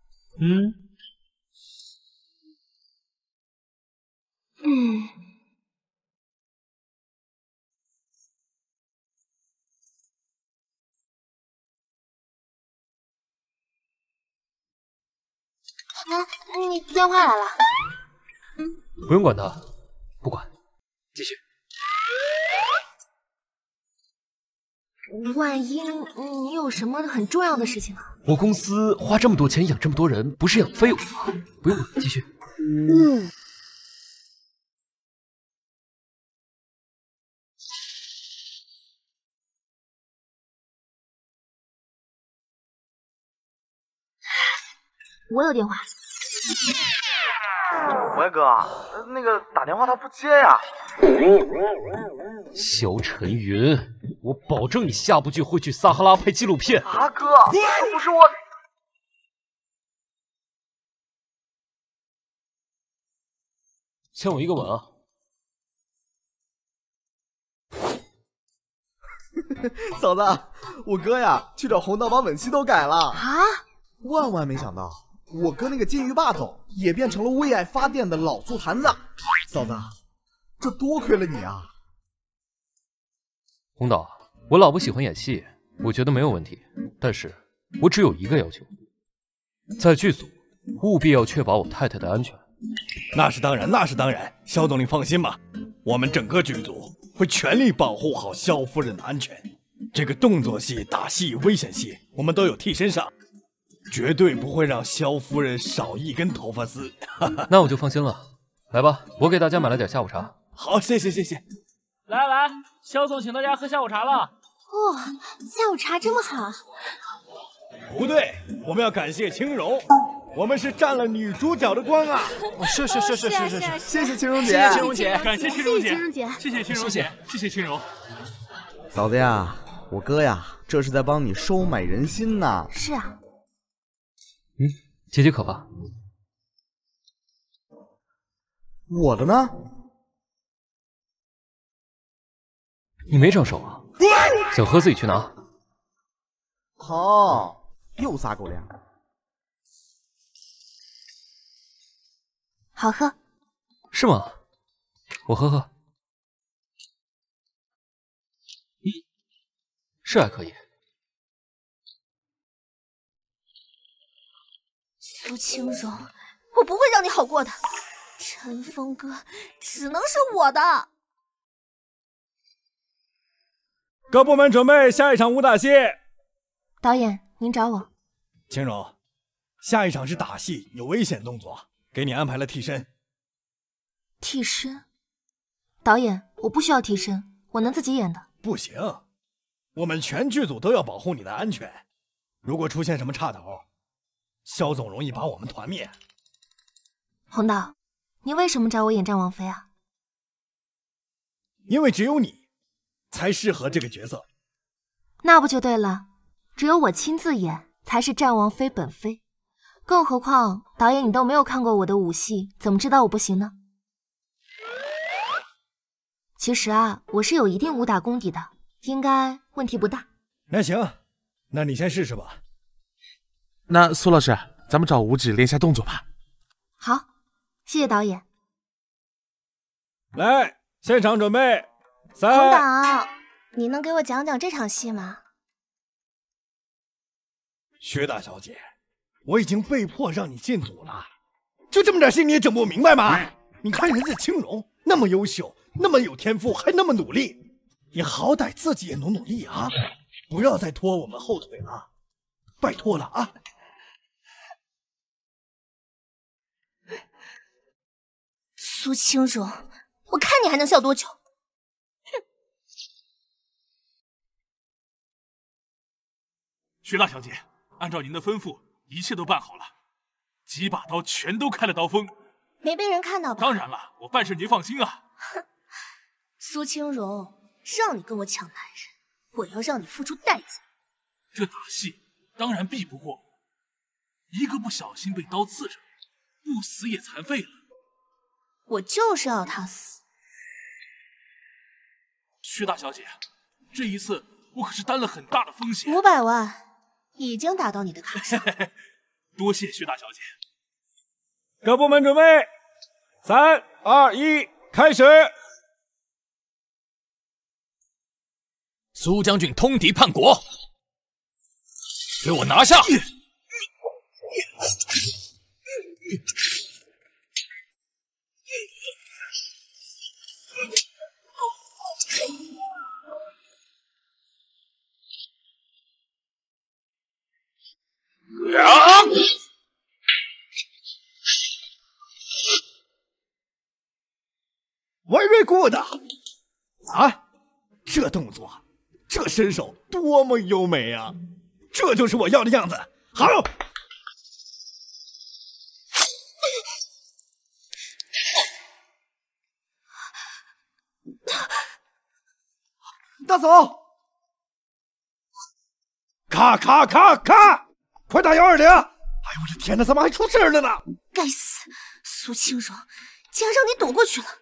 你电话来了。 不用管他，不管，继续。 万一你有什么很重要的事情啊？ 我公司花这么多钱养这么多人，不是养废物吗？不用了，继续。 我有电话。 喂哥，那个打电话他不接呀。 萧晨云，我保证你下部剧会去撒哈拉拍纪录片。 啊哥，又不是我。 欠我一个吻啊！ 嫂子，我哥呀去找红道把吻期都改了啊！ 万万没想到，我哥那个金鱼霸总也变成了为爱发电的老醋坛子。嫂子，这多亏了你啊！ 红导，我老婆喜欢演戏，我觉得没有问题，但是我只有一个要求，在剧组务必要确保我太太的安全。 那是当然，那是当然，萧总你放心吧，我们整个剧组会全力保护好萧夫人的安全。这个动作戏、打戏、危险戏，我们都有替身上，绝对不会让萧夫人少一根头发丝。 那我就放心了。来吧，我给大家买了点下午茶。 好，谢谢谢谢。 来，萧总请大家喝下午茶了。 哇，下午茶这么好。 不对，我们要感谢青蓉。我们是占了女主角的光啊！ 是，谢谢青蓉姐， 谢谢青蓉姐，感谢青蓉姐， 谢谢青蓉姐， 谢谢青蓉姐，谢谢青蓉。 嫂子呀，我哥呀，这是在帮你收买人心呢。 是啊。 解渴吧。 我的呢？ 你没长手啊？想喝自己去拿。 好，又撒狗粮。 好喝， 是吗？我喝喝。是还可以。 苏青蓉，我不会让你好过的。陈峰哥只能是我的。 各部门准备下一场武打戏。 导演，您找我。 青蓉，下一场是打戏，有危险动作。给你安排了替身。 替身？导演，我不需要替身，我能自己演的。 不行，我们全剧组都要保护你的安全。如果出现什么岔头，萧总容易把我们团灭。 洪导，你为什么找我演战王妃啊？ 因为只有你才适合这个角色。 那不就对了，只有我亲自演才是战王妃本妃。更何况，导演你都没有看过我的武戏，怎么知道我不行呢？其实啊，我是有一定武打功底的，应该问题不大。 那行，那你先试试吧。 那苏老师，咱们找武指练下动作吧。 好，谢谢导演。 来，现场准备。 洪导，你能给我讲讲这场戏吗？ 薛大小姐，我已经被迫让你进组了，就这么点戏你也整不明白吗？你看人家青蓉那么优秀，那么有天赋，还那么努力，你好歹自己也努努力啊！不要再拖我们后腿了，拜托了啊！ 苏青蓉，我看你还能笑多久！哼！ 薛大小姐，按照您的吩咐，一切都办好了，几把刀全都开了刀锋， 没被人看到吧？ 当然了，我办事您放心啊。 哼，苏青蓉，让你跟我抢男人，我要让你付出代价。 这打戏当然避不过，一个不小心被刀刺着，不死也残废了。 我就是要他死。 薛大小姐，这一次我可是担了很大的风险。 500万。已经打到你的卡上， 多谢薛大小姐。 各部门准备，3、2、1，开始！ 苏将军通敌叛国，给我拿下！ 顾的。啊，这动作，这身手多么优美啊！这就是我要的样子。好。大嫂，咔！快打120！哎呦我的天哪，怎么还出事了呢？ 该死，苏清荣竟然让你躲过去了。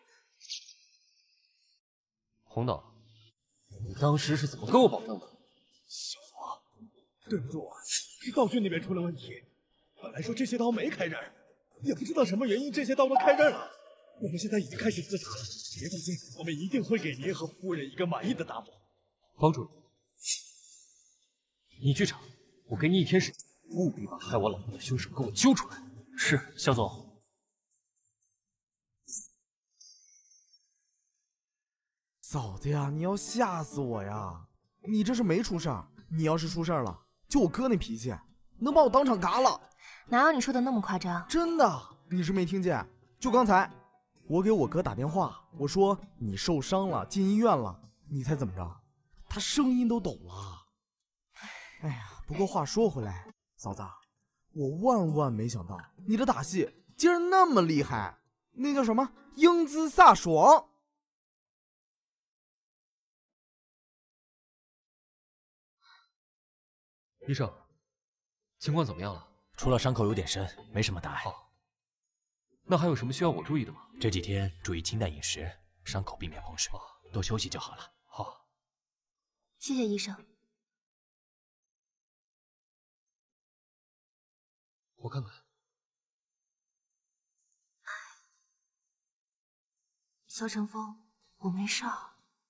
红导，你当时是怎么跟我保证的？ 小佛，对不住啊，是道具那边出了问题。本来说这些刀没开刃，也不知道什么原因这些刀都开刃了。我们现在已经开始自查了，别担心，我们一定会给您和夫人一个满意的答复。 方主任，你去查，我给你1天时间，务必把害我老婆的凶手给我揪出来。 是，肖总。 嫂子呀，你要吓死我呀！你这是没出事儿，你要是出事儿了，就我哥那脾气，能把我当场嘎了。 哪有你说的那么夸张？ 真的，你是没听见？就刚才，我给我哥打电话，我说你受伤了，进医院了，你猜怎么着？他声音都抖了。哎呀，不过话说回来，嫂子，我万没想到你的打戏竟然那么厉害，那叫什么英姿飒爽。 医生，情况怎么样了？ 除了伤口有点深，没什么大碍。 好，那还有什么需要我注意的吗？ 这几天注意清淡饮食，伤口避免碰水，多休息就好了。 好， 谢谢医生。 我看看。 肖晨风，我没事儿。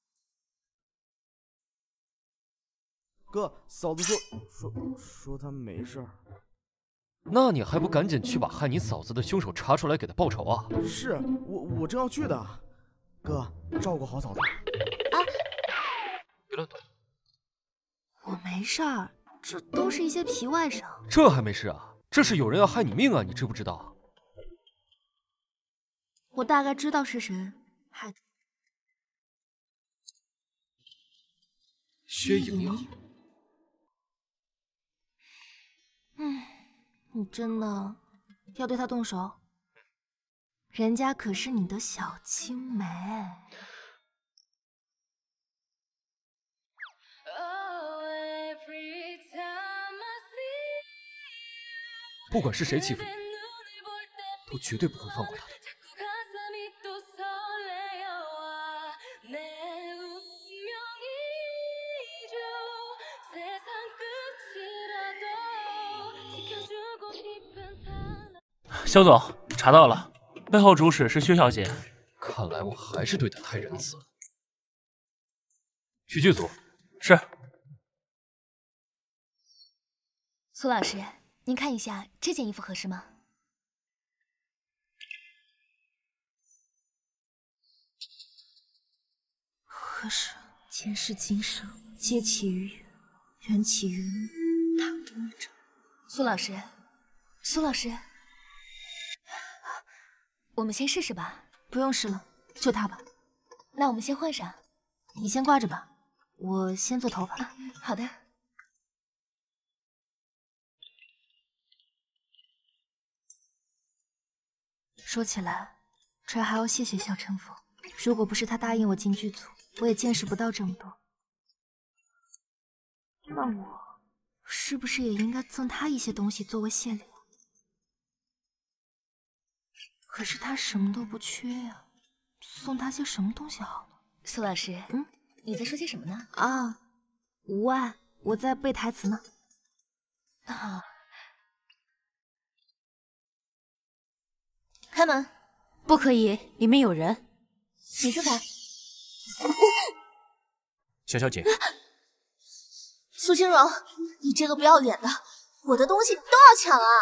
哥，嫂子说他没事儿。 那你还不赶紧去把害你嫂子的凶手查出来，给他报仇啊！ 是我正要去的。哥，照顾好嫂子。 啊！ 别乱动。 我没事儿，这都是一些皮外伤。 这还没事啊？这是有人要害你命啊！你知不知道？ 我大概知道是谁害的。 薛莹莹。 你真的要对他动手？人家可是你的小青梅。 不管是谁欺负你，都绝对不会放过他的。 肖总，查到了，背后主使是薛小姐。 看来我还是对她太仁慈了。去剧组。 是。 苏老师，您看一下这件衣服合适吗？ 合适。前世今生，皆起于缘，缘起于你，他不着。 苏老师，苏老师。我们先试试吧。 不用试了，就它吧。 那我们先换上。 你先挂着吧，我先做头发。 好的。 说起来，这还要谢谢肖晨风。如果不是他答应我进剧组，我也见识不到这么多。那我是不是也应该赠他一些东西作为谢礼？可是他什么都不缺呀，送他些什么东西好呢？ 苏老师，你在说些什么呢？ 啊，无碍，我在背台词呢。 啊，开门！ 不可以，里面有人。 你出来。 肖小姐， 苏清荣，你这个不要脸的，我的东西都要抢啊！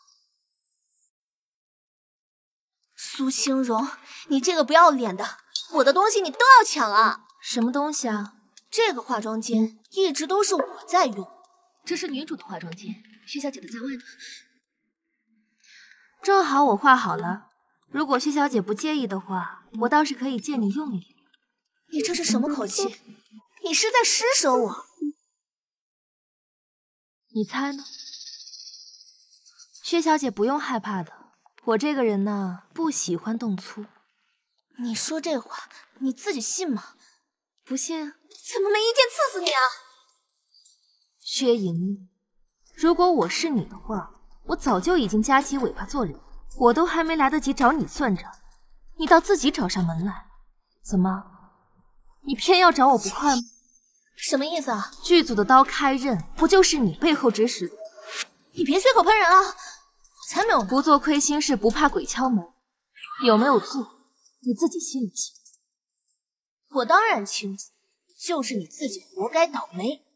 苏清荣，你这个不要脸的，我的东西你都要抢啊！ 什么东西啊？ 这个化妆间一直都是我在用， 这是女主的化妆间，薛小姐的在外呢。 正好我画好了，如果薛小姐不介意的话， 我倒是可以借你用一用。 你这是什么口气？你是在施舍我？ 你猜呢？薛小姐不用害怕的，我这个人呢，不喜欢动粗。 你说这话，你自己信吗？ 不信？ 怎么没一剑刺死你啊？ 薛莹莹，如果我是你的话，我早就已经夹起尾巴做人，我都还没来得及找你算账，你倒自己找上门来。怎么，你偏要找我不快吗？ 什么意思啊？ 剧组的刀开刃，不就是你背后指使的？ 你别血口喷人了，我才没有呢。 不做亏心事，不怕鬼敲门。有没有做，你自己心里清楚。 我当然清楚，就是你自己活该倒霉。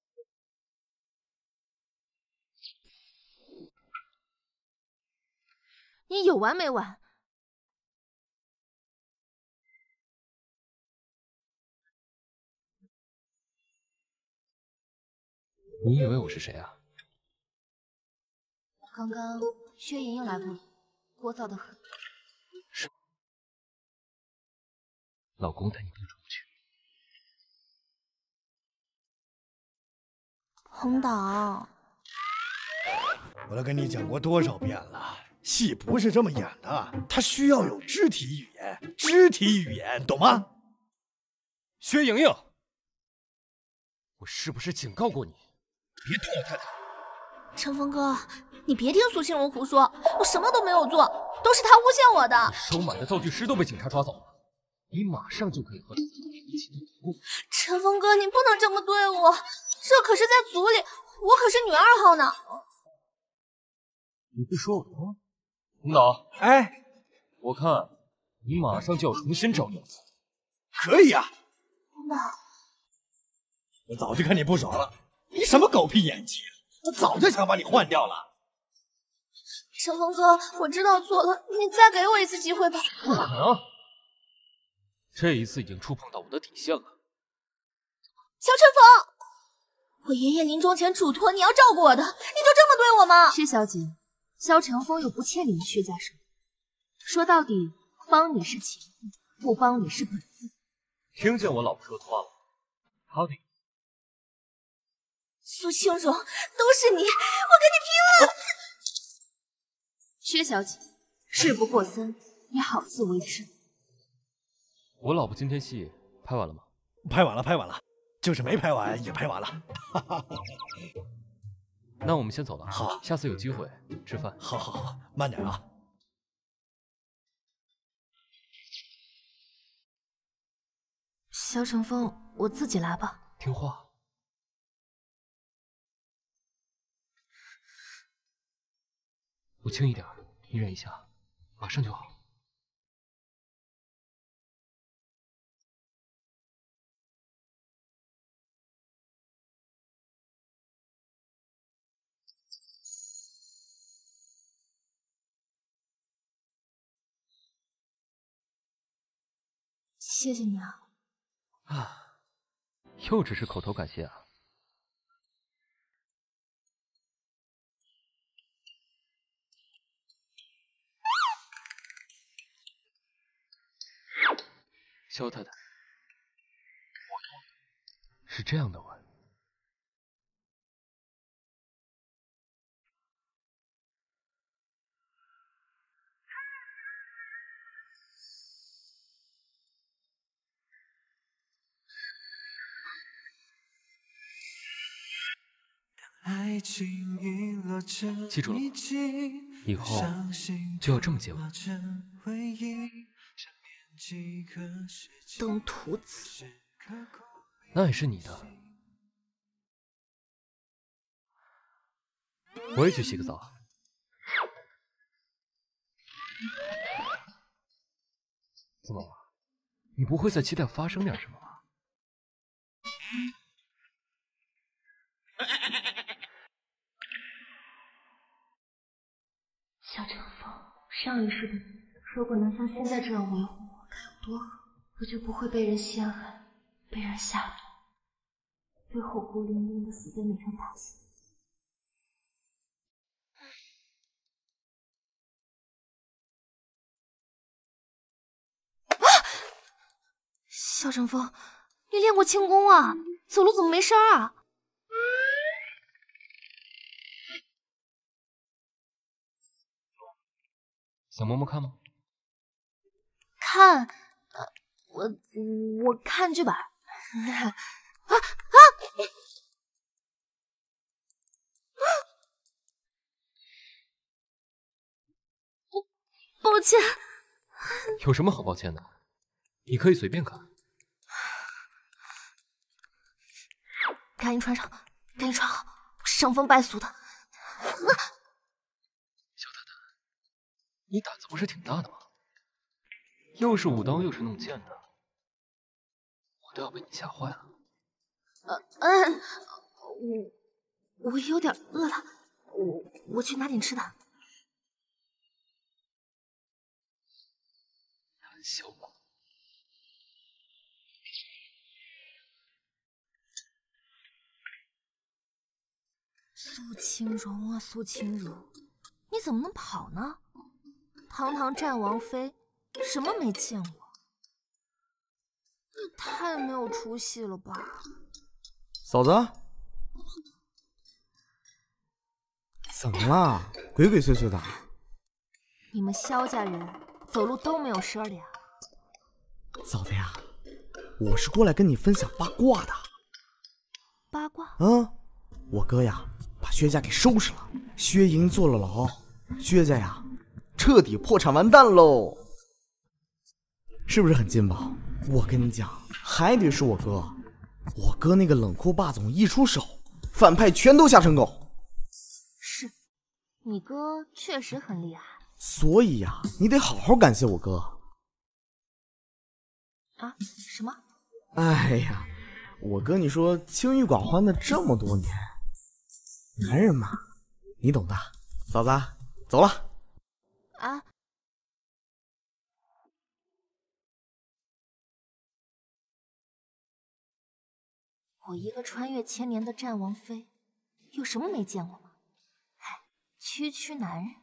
你有完没完？ 你以为我是谁啊？ 刚刚薛莹莹来过，聒噪的很。 是吗？老公带你弟出去。 红岛， 我都跟你讲过多少遍了，戏不是这么演的，它需要有肢体语言，肢体语言，懂吗？ 薛莹莹，我是不是警告过你，别动我太太？ 陈峰哥，你别听苏青荣胡说，我什么都没有做，都是他诬陷我的。 你收买的道具师都被警察抓走了，你马上就可以和一起入伍。 陈峰哥，你不能这么对我，这可是在组里，我可是女2号呢。 你不说我的话，红岛， 哎， 我看你马上就要重新找人。 可以啊， 红岛， 我早就看你不爽了，你什么狗屁演技，我早就想把你换掉了。 陈峰哥，我知道错了，你再给我一次机会吧。 不可能，这一次已经触碰到我的底线了。 萧晨风，我爷爷临终前嘱托你要照顾我的，你就这么对我吗？ 薛小姐，萧晨风又不欠你们薛家什么，说到底，帮你是情义，不帮你是本分。 听见我老婆说的话了？他的苏青荣，都是你，我跟你拼了！ 薛小姐，事不过三，你好自为之。 我老婆今天戏拍完了吗？ 拍完了，拍完了，就是没拍完也拍完了。 那我们先走了。 好， 下次有机会吃饭。 好好好，慢点啊。 萧晨风，我自己来吧。 听话。我轻一点，你忍一下，马上就好。 谢谢你啊。 啊，又只是口头感谢啊。萧太太，我要的是这样的吻。记住了吗？以后就要这么接吻。 登徒子， 那也是你的。我也去洗个澡。怎么了？你不会在期待发生点什么吧？ 萧晨风，上一世的你，如果能像现在这样维护我，该有多好，我就不会被人陷害，被人下毒，最后孤零零的死在那场大戏。 肖乘风，你练过轻功啊？走路怎么没声啊？ 想摸摸看吗？ 看，我看剧本。抱歉。 有什么好抱歉的？你可以随便看。 赶紧穿上，赶紧穿好，伤风败俗的。 小蛋蛋，你胆子不是挺大的吗？又是舞刀又是弄剑的，我都要被你吓坏了。 我有点饿了，我去拿点吃的。 胆小鬼。 苏清荣啊，苏清荣，你怎么能跑呢？堂堂战王妃，什么没见过？也太没有出息了吧！ 嫂子，怎么了？鬼鬼祟祟的。 你们萧家人走路都没有声的呀？ 嫂子呀，我是过来跟你分享八卦的。 八卦？ 我哥呀，把薛家给收拾了，薛莹坐了牢，薛家呀，彻底破产完蛋喽，是不是很劲爆？我跟你讲，还得是我哥，我哥那个冷酷霸总一出手，反派全都下成狗。 是，你哥确实很厉害。 所以呀，你得好好感谢我哥。 啊？什么？ 哎呀，我哥你说清郁寡欢的这么多年，男人嘛，你懂的。嫂子，走了。 啊？我一个穿越千年的战王妃，有什么没见过吗？哎，区区男人。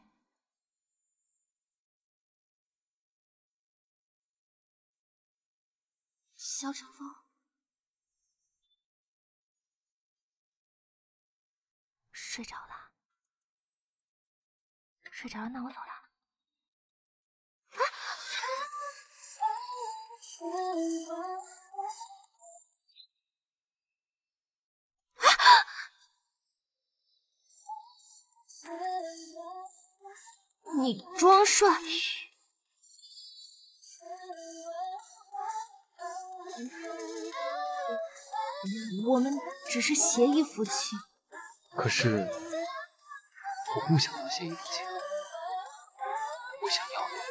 萧乘风，睡着了。睡着了，那我走了。你装帅？我们只是协议夫妻。 可是我不想做协议夫妻，我想要你。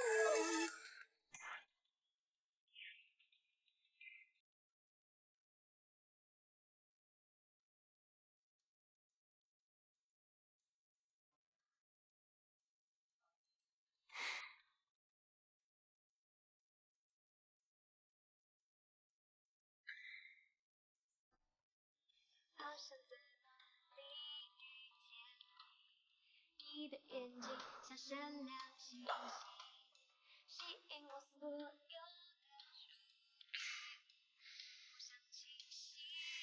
你的眼睛像闪亮星星，吸引我所有的注意，不想清醒，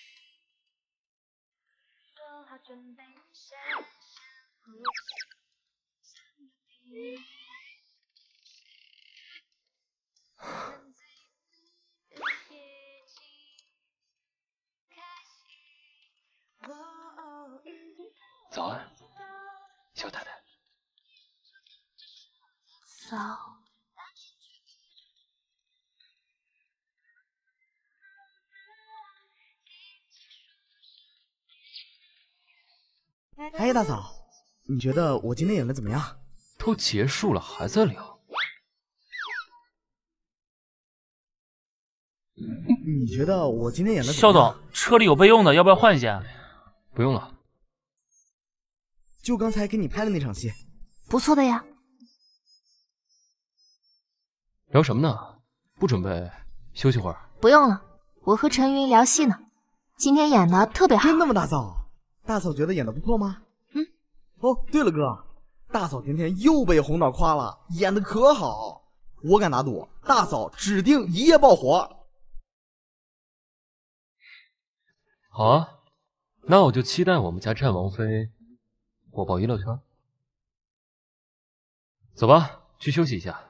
做好准备，深深呼吸，想要陪你沉醉你的夜景，开心。 早安，小太太。 早。 哎，大嫂，你觉得我今天演的怎么样？ 都结束了还在聊？ 你觉得我今天演的怎肖么样？ 总，车里有备用的，要不要换一下？ 不用了。 就刚才给你拍的那场戏， 不错的呀。 聊什么呢？不准备休息会儿？ 不用了，我和陈云聊戏呢。今天演的特别好。 真的吗，大嫂？大嫂觉得演的不错吗？哦，对了，哥，大嫂今天又被红脑夸了，演的可好。我敢打赌，大嫂指定一夜爆火。 好啊，那我就期待我们家战王妃火爆娱乐圈。走吧，去休息一下。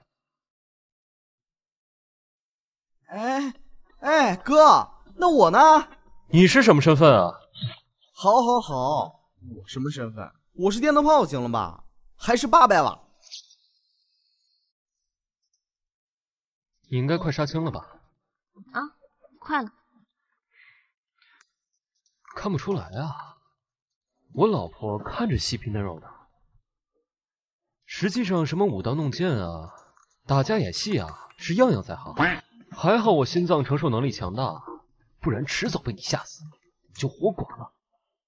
哎，哥，那我呢？ 你是什么身份啊？ 好，我什么身份？我是电灯泡行了吧？还是爸爸吧？ 你应该快杀青了吧？ 啊，快了。 看不出来啊，我老婆看着细皮嫩肉的，实际上什么舞刀弄剑啊、打架演戏啊，是样样在行。还好我心脏承受能力强大，不然迟早被你吓死，就活寡了。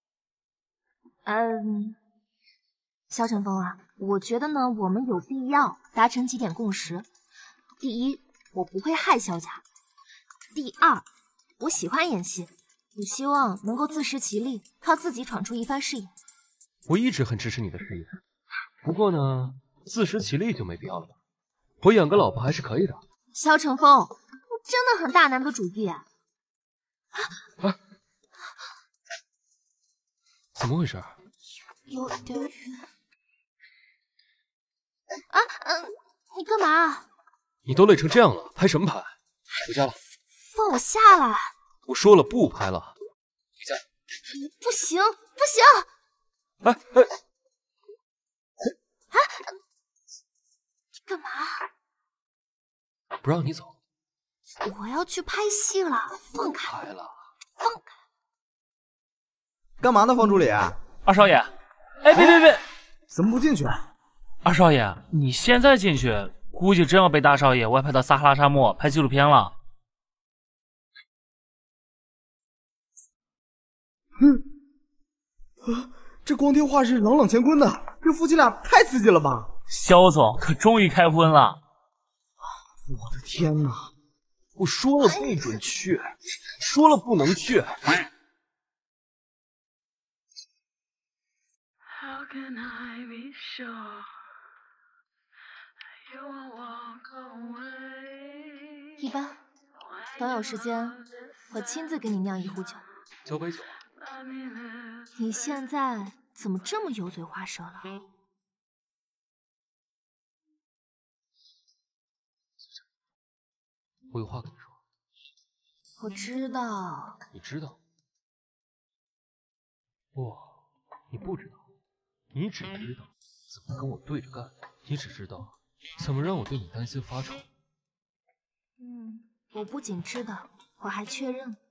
萧晨风啊，我觉得呢，我们有必要达成几点共识。第一，我不会害萧家；第二，我喜欢演戏，我希望能够自食其力，靠自己闯出一番事业。 我一直很支持你的事业，不过呢，自食其力就没必要了吧？我养个老婆还是可以的。 萧晨风，你真的很大男子主义啊！ 怎么回事？ 有点远。你干嘛？ 你都累成这样了，拍什么拍？回家了。 放我下来！ 我说了不拍了，回家。 不行，不行！你干嘛？ 不让你走。 我要去拍戏了，放开！放开！ 干嘛呢，方助理？ 二少爷，哎，别！ 怎么不进去？ 二少爷，你现在进去，估计真要被大少爷外派到撒哈拉沙漠拍纪录片了。 这光天化日、朗朗乾坤的，这夫妻俩太刺激了吧！ 萧总可终于开荤了！ 我的天哪！ 我说了不准去，说了不能去。 一般，等有时间，我亲自给你酿一壶酒。 交杯酒。 你现在怎么这么油嘴滑舌了？ 我有话跟你说。 我知道。 你知道？不，你不知道。你只知道怎么跟我对着干，你只知道怎么让我对你担心发愁。 我不仅知道，我还确认了。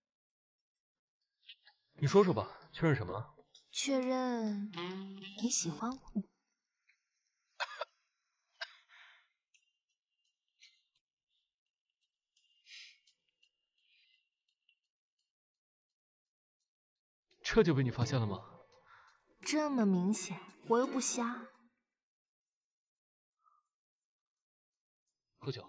你说说吧，确认什么了？ 确认你喜欢我。 这就被你发现了吗？ 这么明显，我又不瞎。 喝酒。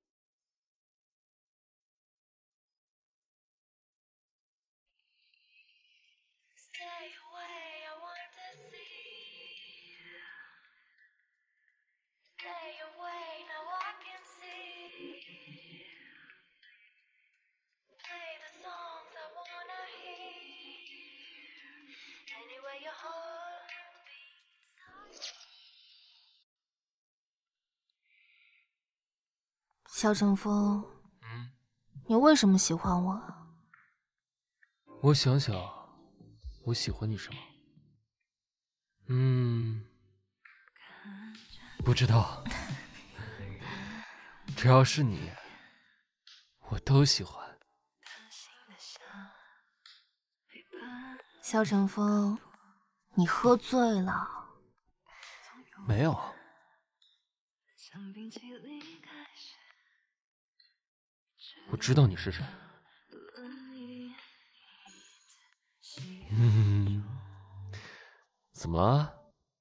萧晨风，你为什么喜欢我？ 我想想，我喜欢你什么？不知道。只要是你，我都喜欢。 萧晨风，你喝醉了。 没有。我知道你是谁。怎么了？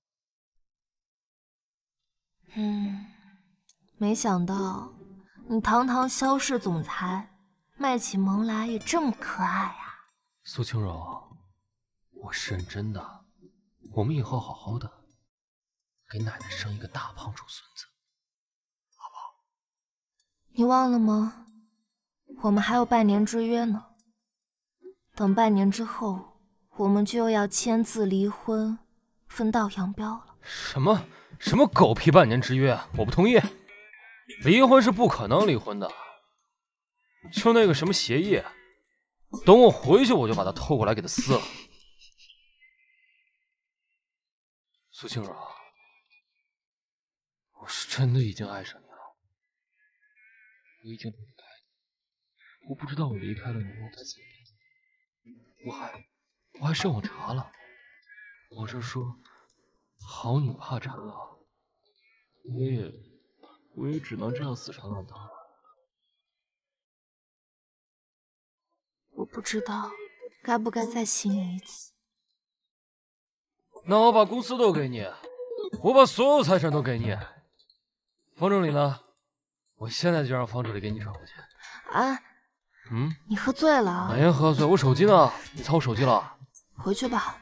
没想到你堂堂萧氏总裁，卖起萌来也这么可爱啊！ 苏清柔，我是认真的，我们以后好好的，给奶奶生一个大胖猪孙子，好不好？ 你忘了吗？我们还有半年之约呢。 等半年之后，我们就要签字离婚，分道扬镳了。 什么狗屁半年之约，我不同意。离婚是不可能离婚的，就那个什么协议，等我回去我就把它偷过来给他撕了。苏清柔，我是真的已经爱上你了，我已经离开你，我不知道我离开了你我该怎么办，我还上网查了，我这说好女怕缠老，我也只能这样死缠烂打了。 我不知道该不该再信你一次。 那我把公司都给你，我把所有财产都给你。房助理呢？我现在就让房助理给你转过去。 啊？你喝醉了？ 没喝醉，我手机呢？你藏我手机了？ 回去吧。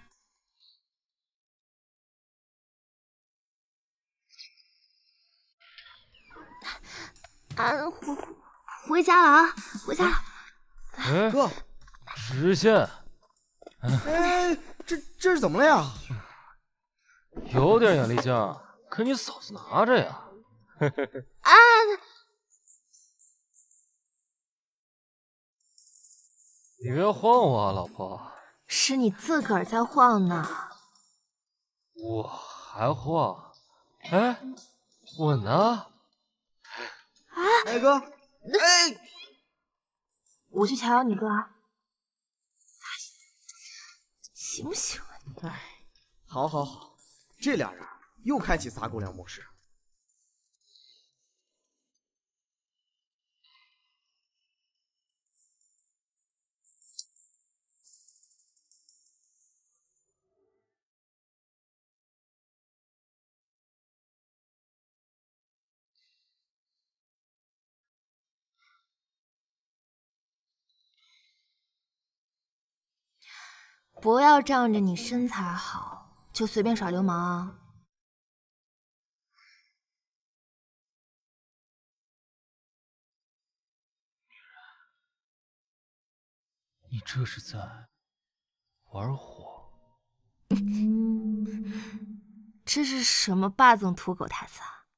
回家了啊！回家了。 哎， 哥， 直线。 哎，这是怎么了呀？ 有点眼力劲儿，可你嫂子拿着呀。 啊！ 你别晃我啊，老婆。 是你自个儿在晃呢。 我还晃？哎，我呢？ 哎哥，哎， 我去瞧瞧你哥，行不行啊你？ 哎，好，这俩人又开启撒狗粮模式。 不要仗着你身材好就随便耍流氓啊！ 你这是在玩火？ 这是什么霸总土狗台词啊？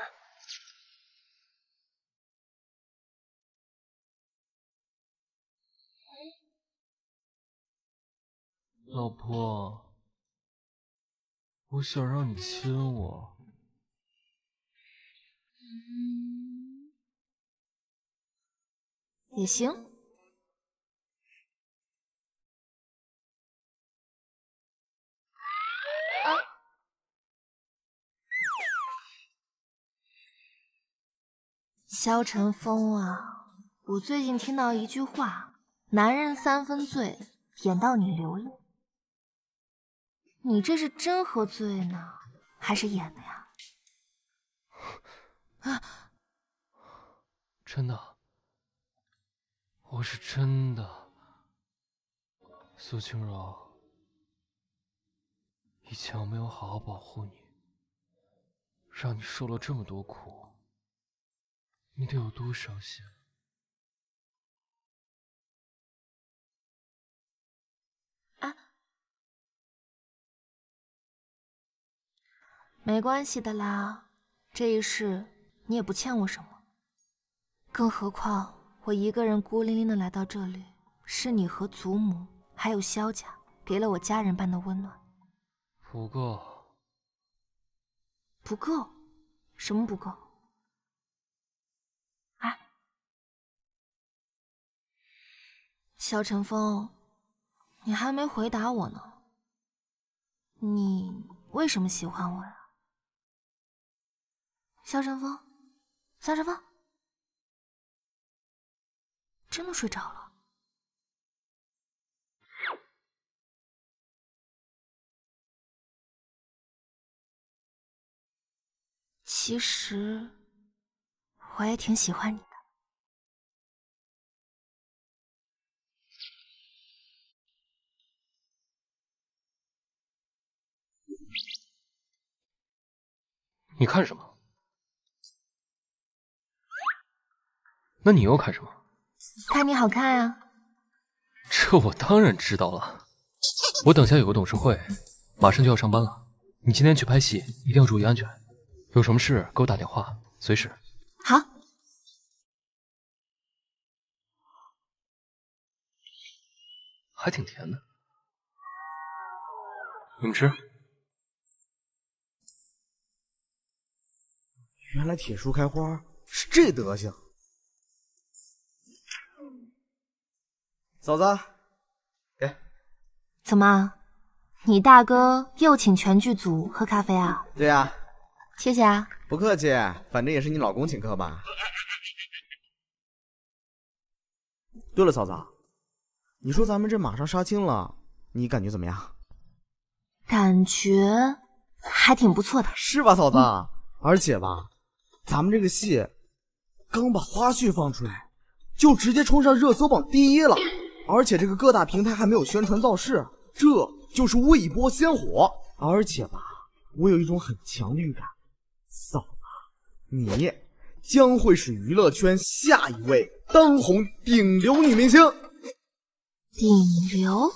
老婆，我想让你亲我。 也行。萧晨风啊，我最近听到一句话：男人三分醉，演到你流泪。你这是真喝醉呢，还是演的呀？啊！ 真的，我是真的。苏清柔，以前我没有好好保护你，让你受了这么多苦，你得有多伤心？ 没关系的啦，这一世你也不欠我什么。更何况我一个人孤零零的来到这里，是你和祖母还有萧家给了我家人般的温暖。 不够。 不够？什么不够？啊？萧晨风，你还没回答我呢。你为什么喜欢我呀？萧晨风，萧晨风，真的睡着了。其实我也挺喜欢你的。 你看什么？那你又看什么？ 看你好看啊！ 这我当然知道了。我等下有个董事会，马上就要上班了。你今天去拍戏，一定要注意安全。有什么事给我打电话，随时。 好。 还挺甜的。你们吃。 原来铁树开花是这德行。嫂子，给。 怎么，你大哥又请全剧组喝咖啡啊？ 对呀。 谢谢啊。 不客气，反正也是你老公请客吧。对了，嫂子，你说咱们这马上杀青了，你感觉怎么样？ 感觉还挺不错的， 是吧，嫂子？而且吧，咱们这个戏刚把花絮放出来，就直接冲上热搜榜第1了，而且这个各大平台还没有宣传造势，这就是未播先火。而且吧，我有一种很强的预感，嫂子，你将会是娱乐圈下一位当红顶流女明星。 顶流？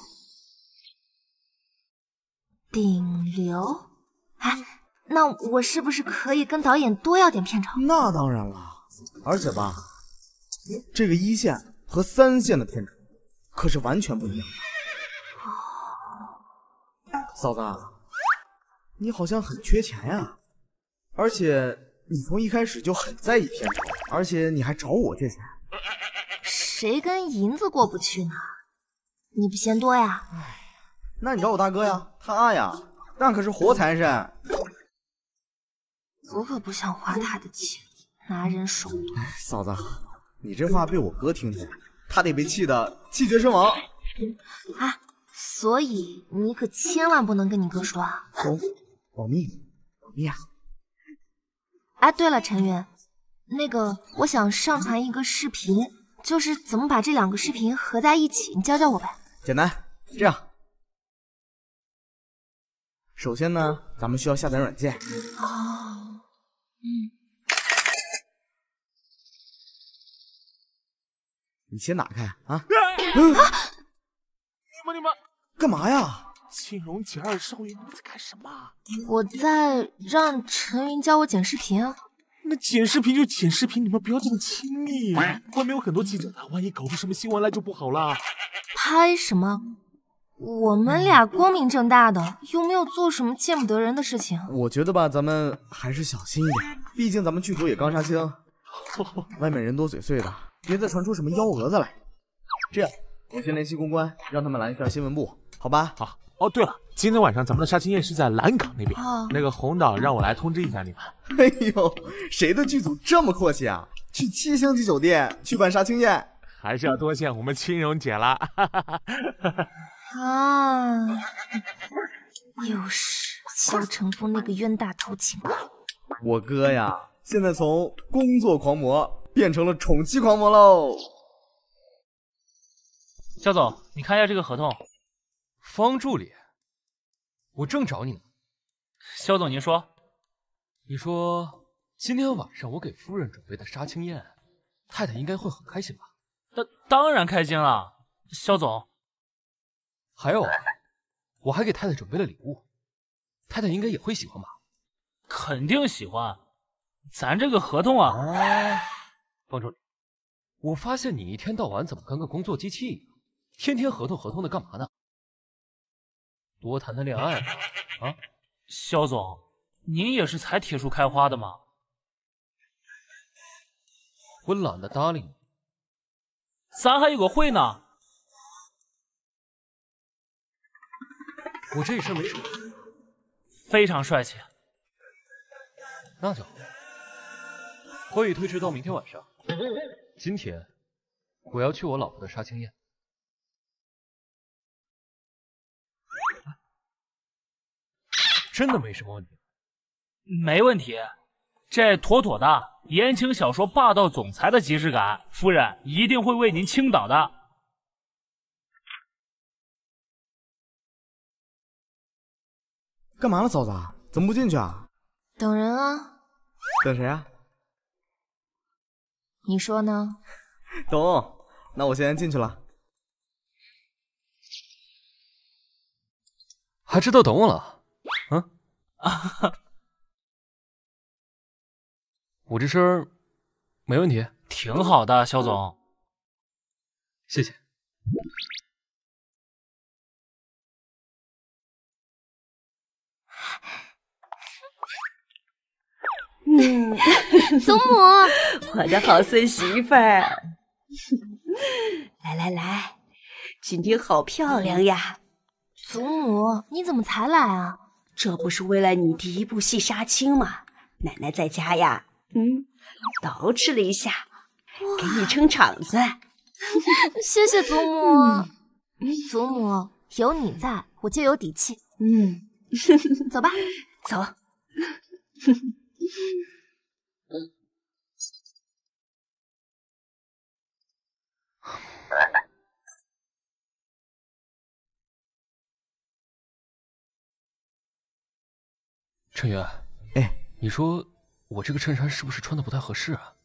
顶流？哎，那我是不是可以跟导演多要点片酬？ 那当然了，而且吧，这个1线和3线的片酬可是完全不一样的。嫂子，你好像很缺钱呀，而且你从一开始就很在意片酬，而且你还找我借钱。 谁跟银子过不去呢？你不嫌多呀？ 那你找我大哥呀，他呀，那可是活财神。 我可不想花他的钱，拿人手短。 嫂子，你这话被我哥听见，他得被气得气绝身亡。 啊，所以你可千万不能跟你哥说啊！ 保密，保密啊！ 哎，对了，陈云，那个我想上传一个视频，就是怎么把这2个视频合在一起，你教教我呗。 简单，这样。首先呢，咱们需要下载软件。 哦， 你先打开啊！ 你们干嘛呀？ 青荣姐2少爷，你们在干什么？ 我在让陈云教我剪视频啊。 那剪视频就剪视频，你们不要这么亲密。外面有很多记者的，万一搞出什么新闻来就不好了。 拍什么？我们俩光明正大的，又没有做什么见不得人的事情。 我觉得吧，咱们还是小心一点，毕竟咱们剧组也刚杀青，外面人多嘴碎的，别再传出什么幺蛾子来。这样，我先联系公关，让他们拦一下新闻部，好吧？ 好。哦，对了，今天晚上咱们的杀青宴是在蓝港那边， 哦， 那个洪导让我来通知一下你们。 哎呦，谁的剧组这么阔气啊？去7星级酒店去办杀青宴， 还是要多谢我们青荣姐啦。 啊，又是萧晨风那个冤大头情况。 我哥呀，现在从工作狂魔变成了宠妻狂魔喽。 肖总，你看一下这个合同。 方助理，我正找你呢。 肖总，您说。 你说今天晚上我给夫人准备的杀青宴，太太应该会很开心吧？ 当然开心了，肖总。 还有啊，我还给太太准备了礼物，太太应该也会喜欢吧？ 肯定喜欢，咱这个合同啊。 方助理，我发现你一天到晚怎么跟个工作机器一样，天天合同的干嘛呢？多谈谈恋爱吧，啊？ 肖总，您也是才铁树开花的吗？ 我懒得搭理你。 咱还有个会呢。 我这一身没什么， 非常帅气。 那就好。会议推迟到明天晚上。今天我要去我老婆的杀青宴。真的没什么问题？ 没问题，这妥妥的言情小说霸道总裁的即视感，夫人一定会为您倾倒的。 干嘛呢，嫂子？怎么不进去啊？ 等人啊。 等谁啊？ 你说呢？ 懂。那我先进去了。 还知道等我了？我这身没问题， 挺好的，肖总。 谢谢。 祖母，我的好孙媳妇儿，来，今天好漂亮呀！ 祖母，你怎么才来啊？ 这不是为了你第一部戏杀青吗？奶奶在家呀，捯饬了一下，给你撑场子。 谢谢祖母。祖母，有你在，我就有底气。走吧， 走。 陈源，你说我这个衬衫是不是穿的不太合适啊？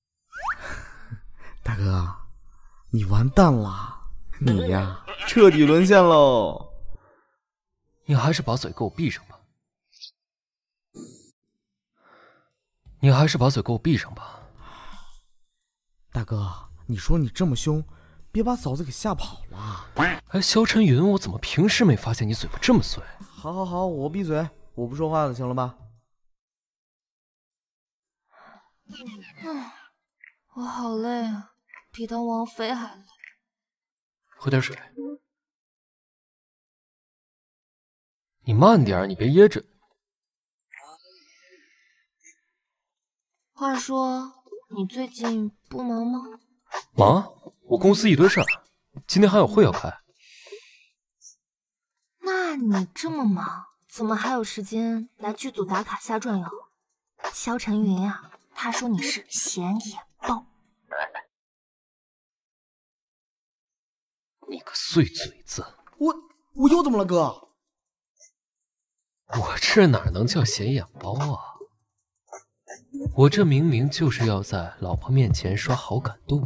大哥，你完蛋了，你呀，彻底沦陷喽！ 你还是把嘴给我闭上吧。你还是把嘴给我闭上吧。 大哥，你说你这么凶，别把嫂子给吓跑了。 哎，萧晨云，我怎么平时没发现你嘴巴这么碎？ 好，我闭嘴，我不说话了，行了吧？ 我好累啊，比当王妃还累。 喝点水。你慢点，你别噎着。 话说，你最近不忙吗？ 忙，我公司一堆事儿，今天还有会要开。 那你这么忙，怎么还有时间来剧组打卡瞎转悠？萧晨云啊，他说你是显眼包。 你个碎嘴子！ 我又怎么了，哥？ 我这哪能叫显眼包啊？我这明明就是要在老婆面前刷好感度。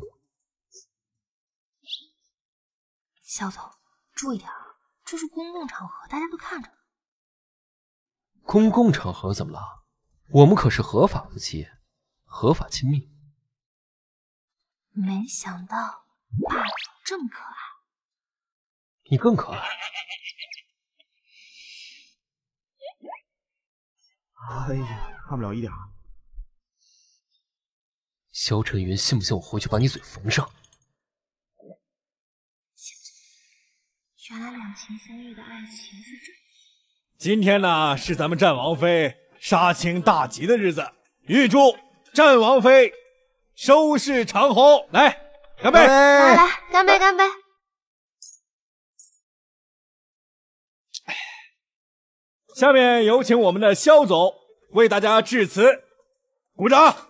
萧总，注意点啊，这是公共场合，大家都看着呢。 公共场合怎么了？我们可是合法夫妻，合法亲密。 没想到霸总这么可爱。 你更可爱。 哎呀，看不了一点。 萧晨云，信不信我回去把你嘴缝上？ 原来两情相悦的爱情是这样。 今天呢，是咱们战王妃杀青大吉的日子，预祝战王妃收视长虹！来，干杯！ 来，干杯，干杯！ 下面有请我们的萧总为大家致辞，鼓掌。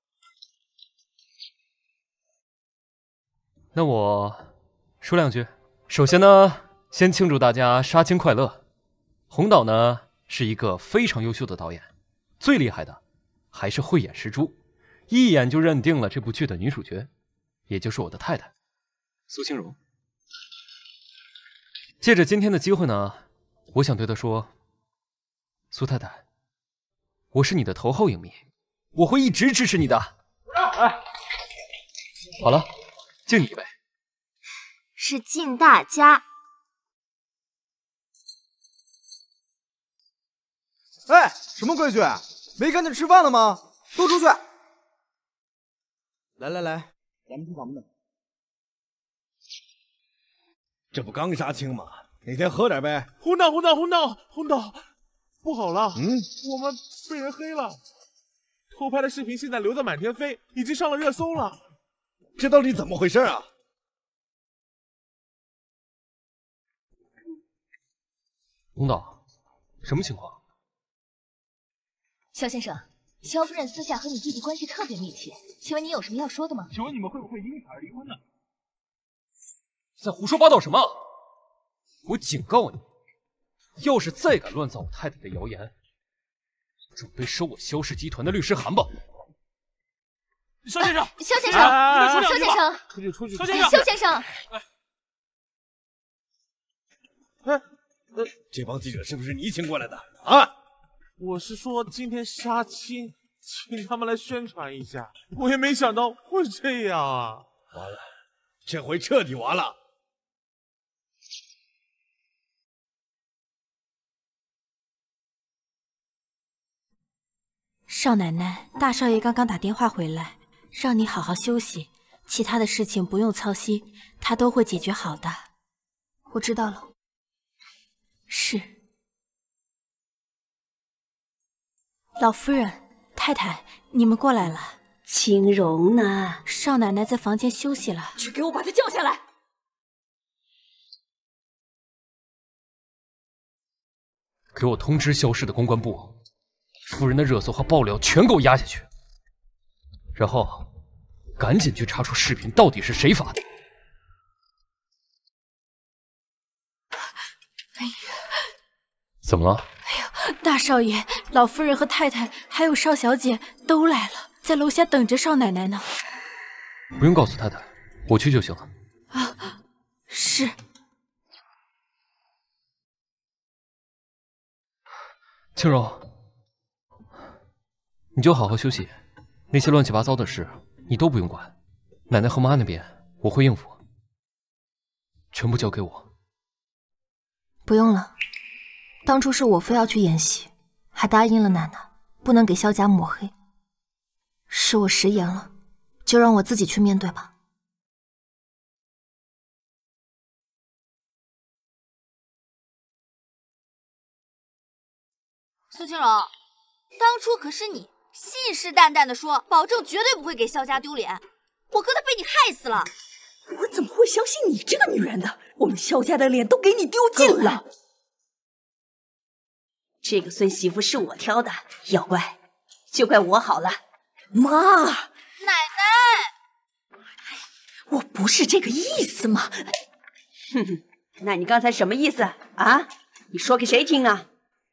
那我说两句。首先呢，先庆祝大家杀青快乐。洪导呢是一个非常优秀的导演，最厉害的还是慧眼识珠，一眼就认定了这部剧的女主角，也就是我的太太苏清荣。借着今天的机会呢，我想对她说，苏太太，我是你的头号影迷，我会一直支持你的。好了，敬你一杯。 是敬大家。 哎，什么规矩？没赶紧吃饭了吗？都出去！来，咱们去咱们的。 这不刚杀青吗？哪天喝点呗。 红导，不好了，我们被人黑了，偷拍的视频现在流得满天飞，已经上了热搜了。 这到底怎么回事啊？ 洪导，什么情况？ 萧先生，萧夫人私下和你弟弟关系特别密切，请问你有什么要说的吗？ 请问你们会不会因此而离婚呢？ 在胡说八道什么？我警告你，要是再敢乱造我太太的谣言，准备收我萧氏集团的律师函吧。 萧先生， 萧先生，萧先生， 出去， 萧先生， 这帮记者是不是你请过来的啊？ 我是说今天杀青，请他们来宣传一下，我也没想到会这样啊！ 完了，这回彻底完了。 少奶奶，大少爷刚刚打电话回来，让你好好休息，其他的事情不用操心，他都会解决好的。我知道了。是。老夫人、太太，你们过来了。 青蓉呢？ 少奶奶在房间休息了。 去给我把她叫下来。 给我通知消失的公关部。夫人的热搜和爆料全给我压下去，然后赶紧去查出视频到底是谁发的。 哎呀， 怎么了？ 哎呀，大少爷、老夫人和太太还有少小姐都来了，在楼下等着少奶奶呢。 不用告诉太太，我去就行了。 啊，是。 青柔。你就好好休息，那些乱七八糟的事你都不用管，奶奶和妈那边我会应付，全部交给我。 不用了，当初是我非要去演戏，还答应了奶奶不能给萧家抹黑，是我食言了，就让我自己去面对吧。 苏青柔，当初可是你信誓旦旦的说，保证绝对不会给萧家丢脸，我哥他被你害死了。 我怎么会相信你这个女人呢？我们萧家的脸都给你丢尽了。 这个孙媳妇是我挑的，要怪就怪我好了。 妈， 奶奶， 我不是这个意思嘛。 哼哼，那你刚才什么意思啊？你说给谁听啊？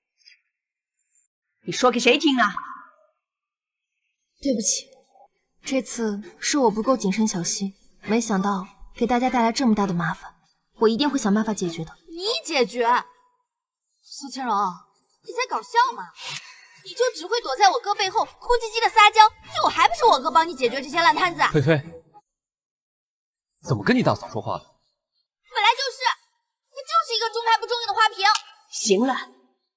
你说给谁听啊？ 对不起，这次是我不够谨慎小心，没想到给大家带来这么大的麻烦，我一定会想办法解决的。 你解决？苏青柔，你在搞笑吗？你就只会躲在我哥背后哭唧唧的撒娇，最后还不是我哥帮你解决这些烂摊子？ 菲菲，怎么跟你大嫂说话的？ 本来就是，你就是一个中拍不中用的花瓶。 行了，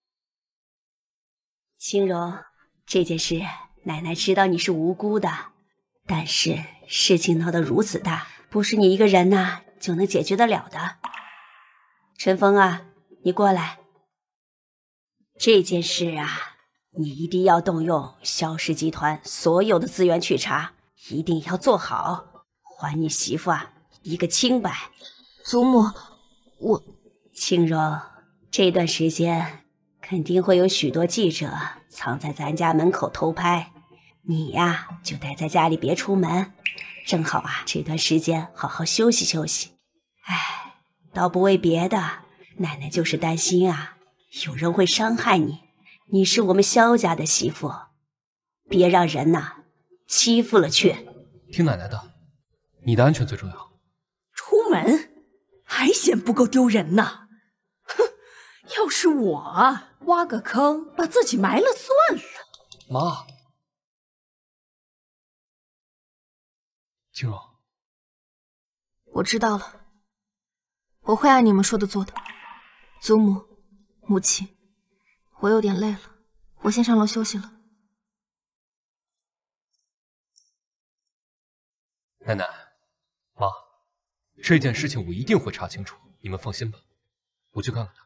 青柔，这件事奶奶知道你是无辜的，但是事情闹得如此大，不是你一个人呐就能解决得了的。陈峰啊，你过来。这件事啊，你一定要动用萧氏集团所有的资源去查，一定要做好，还你媳妇啊一个清白。 祖母，我青柔，这段时间肯定会有许多记者藏在咱家门口偷拍，你呀就待在家里别出门，正好啊这段时间好好休息休息。哎，倒不为别的，奶奶就是担心啊有人会伤害你，你是我们萧家的媳妇，别让人呐欺负了去。 听奶奶的，你的安全最重要。 出门还嫌不够丢人呢？哼，要是我啊，挖个坑把自己埋了算了。 妈，青柔， 我知道了，我会按你们说的做的。祖母、母亲，我有点累了，我先上楼休息了。 奶奶，妈，这件事情我一定会查清楚，你们放心吧。我去看看他。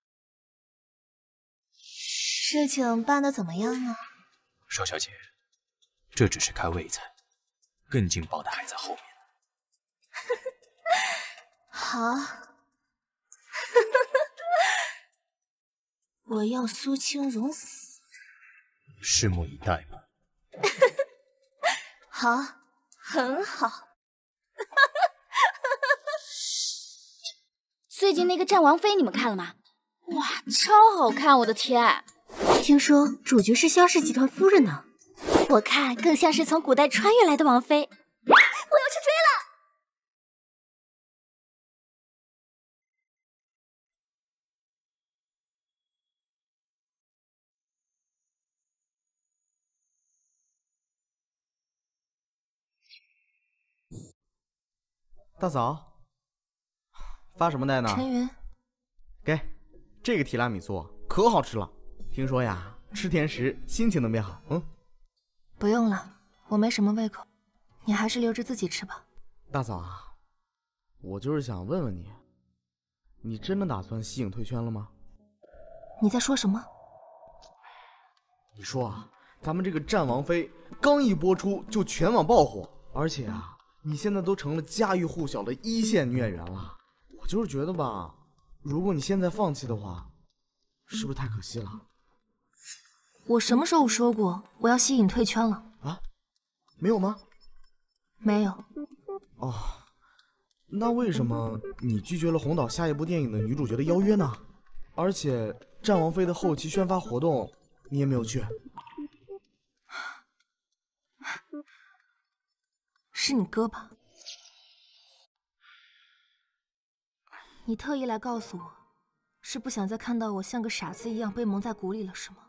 事情办得怎么样啊？ 邵小姐，这只是开胃菜，更劲爆的还在后面。 好，我要苏青蓉死。 拭目以待吧。 好，很好。 最近那个战王妃你们看了吗？哇，超好看！我的天， 听说主角是萧氏集团夫人呢，我看更像是从古代穿越来的王妃。我要去追了。 大嫂，发什么呆呢？ 陈云， 给，这个提拉米苏可好吃了，听说呀，吃甜食心情能变好。 不用了，我没什么胃口，你还是留着自己吃吧。 大嫂啊，我就是想问问你，你真的打算息影退圈了吗？ 你在说什么？ 你说啊，咱们这个战王妃刚一播出就全网爆火，而且啊，你现在都成了家喻户晓的一线女演员了。我就是觉得吧，如果你现在放弃的话，是不是太可惜了？ 我什么时候说过我要息影退圈了？ 啊？没有吗？ 没有。 哦，那为什么你拒绝了洪导下一部电影的女主角的邀约呢？而且战王妃的后期宣发活动你也没有去。 是你哥吧？你特意来告诉我，是不想再看到我像个傻子一样被蒙在鼓里了，是吗？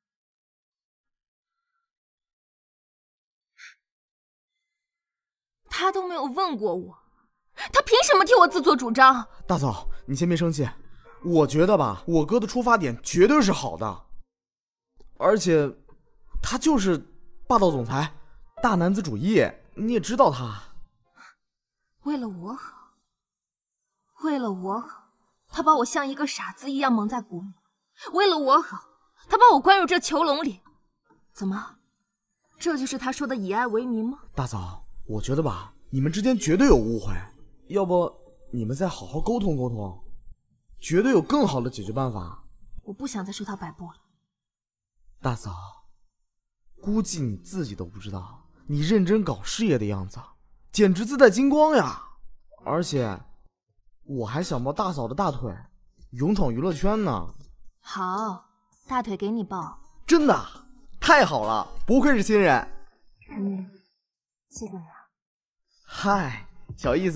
他都没有问过我，他凭什么替我自作主张？ 大嫂，你先别生气，我觉得吧，我哥的出发点绝对是好的，而且他就是霸道总裁，大男子主义，你也知道他。 为了我好，为了我好，他把我像一个傻子一样蒙在鼓里；为了我好，他把我关入这囚笼里。怎么，这就是他说的以爱为名吗？ 大嫂，我觉得吧，你们之间绝对有误会，要不你们再好好沟通沟通，绝对有更好的解决办法。 我不想再受他摆布了。 大嫂，估计你自己都不知道，你认真搞事业的样子简直自带金光呀！而且我还想抱大嫂的大腿，勇闯娱乐圈呢。 好，大腿给你抱。 真的？太好了，不愧是新人。 谢谢你啊。 嗨，小意思。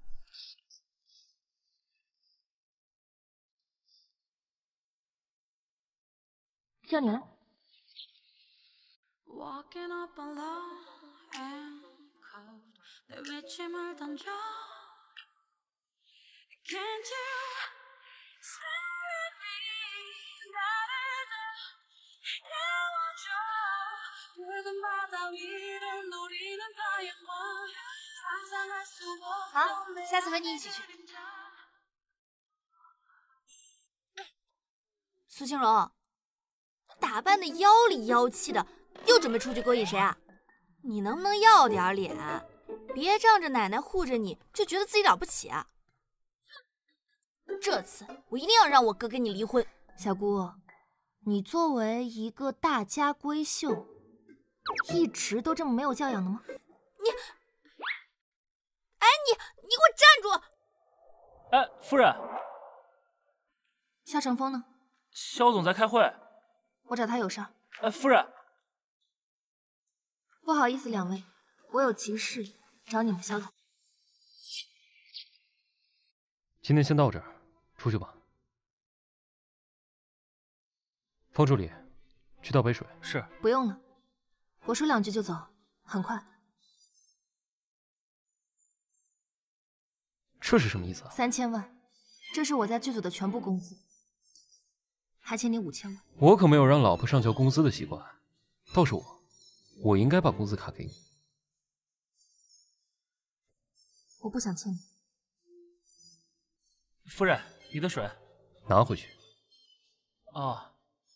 叫你来。 好，下次和你一起去。 苏清荣，打扮的妖里妖气的，又准备出去勾引谁啊？你能不能要点脸？别仗着奶奶护着你，就觉得自己了不起啊！这次我一定要让我哥跟你离婚。小姑，你作为一个大家闺秀，一直都这么没有教养的吗？你给我站住！ 哎，夫人， 肖成风呢？ 肖总在开会， 我找他有事儿。 哎，夫人， 不好意思，两位，我有急事找你们肖总。 今天先到这儿，出去吧。方助理，去倒杯水。 是。 不用了，我说两句就走，很快。 这是什么意思啊 ？3000万，这是我在剧组的全部工资，还欠你5000万。 我可没有让老婆上交工资的习惯，倒是我应该把工资卡给你。 我不想欠你。 夫人，你的水。 拿回去。 哦。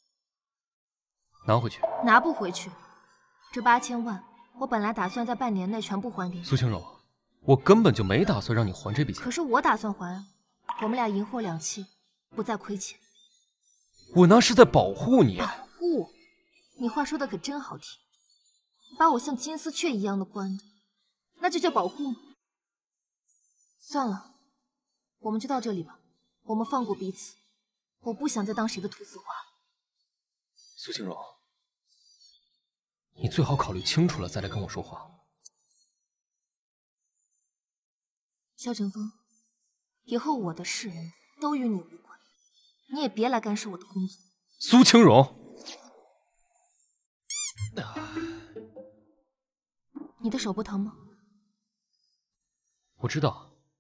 拿回去。 拿不回去。这8000万，我本来打算在半年内全部还给你。 苏清柔，我根本就没打算让你还这笔钱。 可是我打算还，我们俩银货两讫，不再亏钱。 我那是在保护你。 保护？你话说的可真好听，把我像金丝雀一样的关着，那就叫保护吗？算了，我们就到这里吧，我们放过彼此，我不想再当谁的菟丝花。 苏清柔，你最好考虑清楚了再来跟我说话。 肖成风，以后我的事都与你无关，你也别来干涉我的工作。 苏清柔， 你的手不疼吗？ 我知道，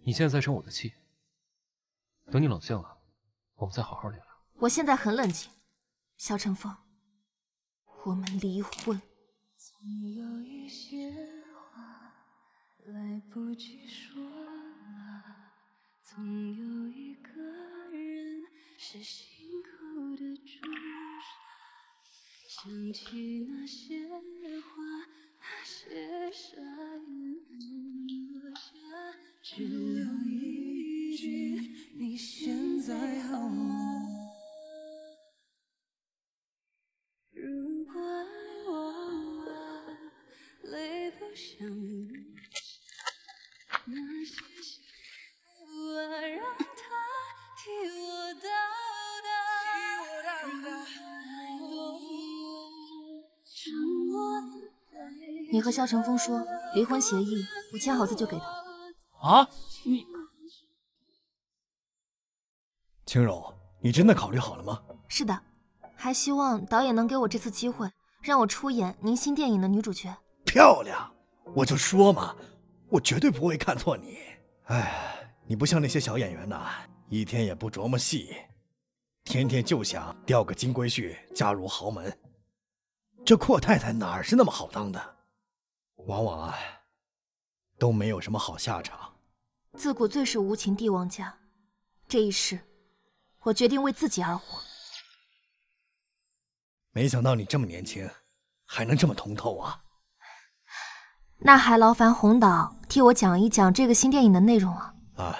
你现在在生我的气，等你冷静了，我们再好好聊聊。 我现在很冷静，肖晨风，我们离婚。 总有一些话来不及说了，总有一个人是心口的朱砂，想起那些话，那些傻眼落下，只留一句你现在好吗？如果爱忘了，泪不想流下，那些辛苦啊，让它替我倒达。 你和肖晨风说离婚协议，我签好字就给他。 啊，你青柔，你真的考虑好了吗？ 是的，还希望导演能给我这次机会，让我出演您新电影的女主角。 漂亮，我就说嘛，我绝对不会看错你。哎，你不像那些小演员呐，一天也不琢磨戏，天天就想钓个金龟婿嫁入豪门。这阔太太哪是那么好当的？往往啊，都没有什么好下场。 自古最是无情帝王家，这一世，我决定为自己而活。 没想到你这么年轻，还能这么通透啊！ 那还劳烦洪导替我讲一讲这个新电影的内容啊。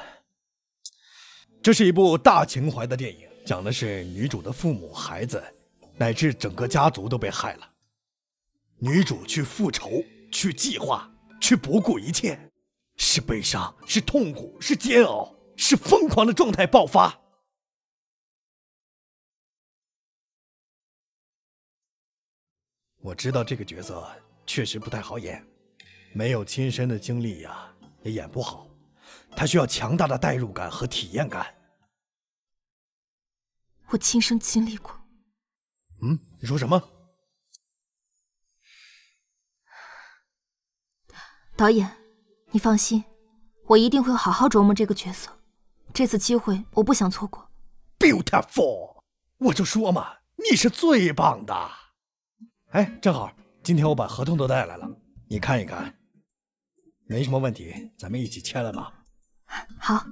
这是一部大情怀的电影，讲的是女主的父母、孩子，乃至整个家族都被害了。女主去复仇，去计划，去不顾一切，是悲伤，是痛苦，是煎熬，是疯狂的状态爆发。我知道这个角色确实不太好演，没有亲身的经历呀，也演不好。他需要强大的代入感和体验感。 我亲身经历过。 你说什么？ 导演，你放心，我一定会好好琢磨这个角色。这次机会我不想错过。 Beautiful， 我就说嘛，你是最棒的。哎，正好今天我把合同都带来了，你看一看，没什么问题，咱们一起签了吧。 好。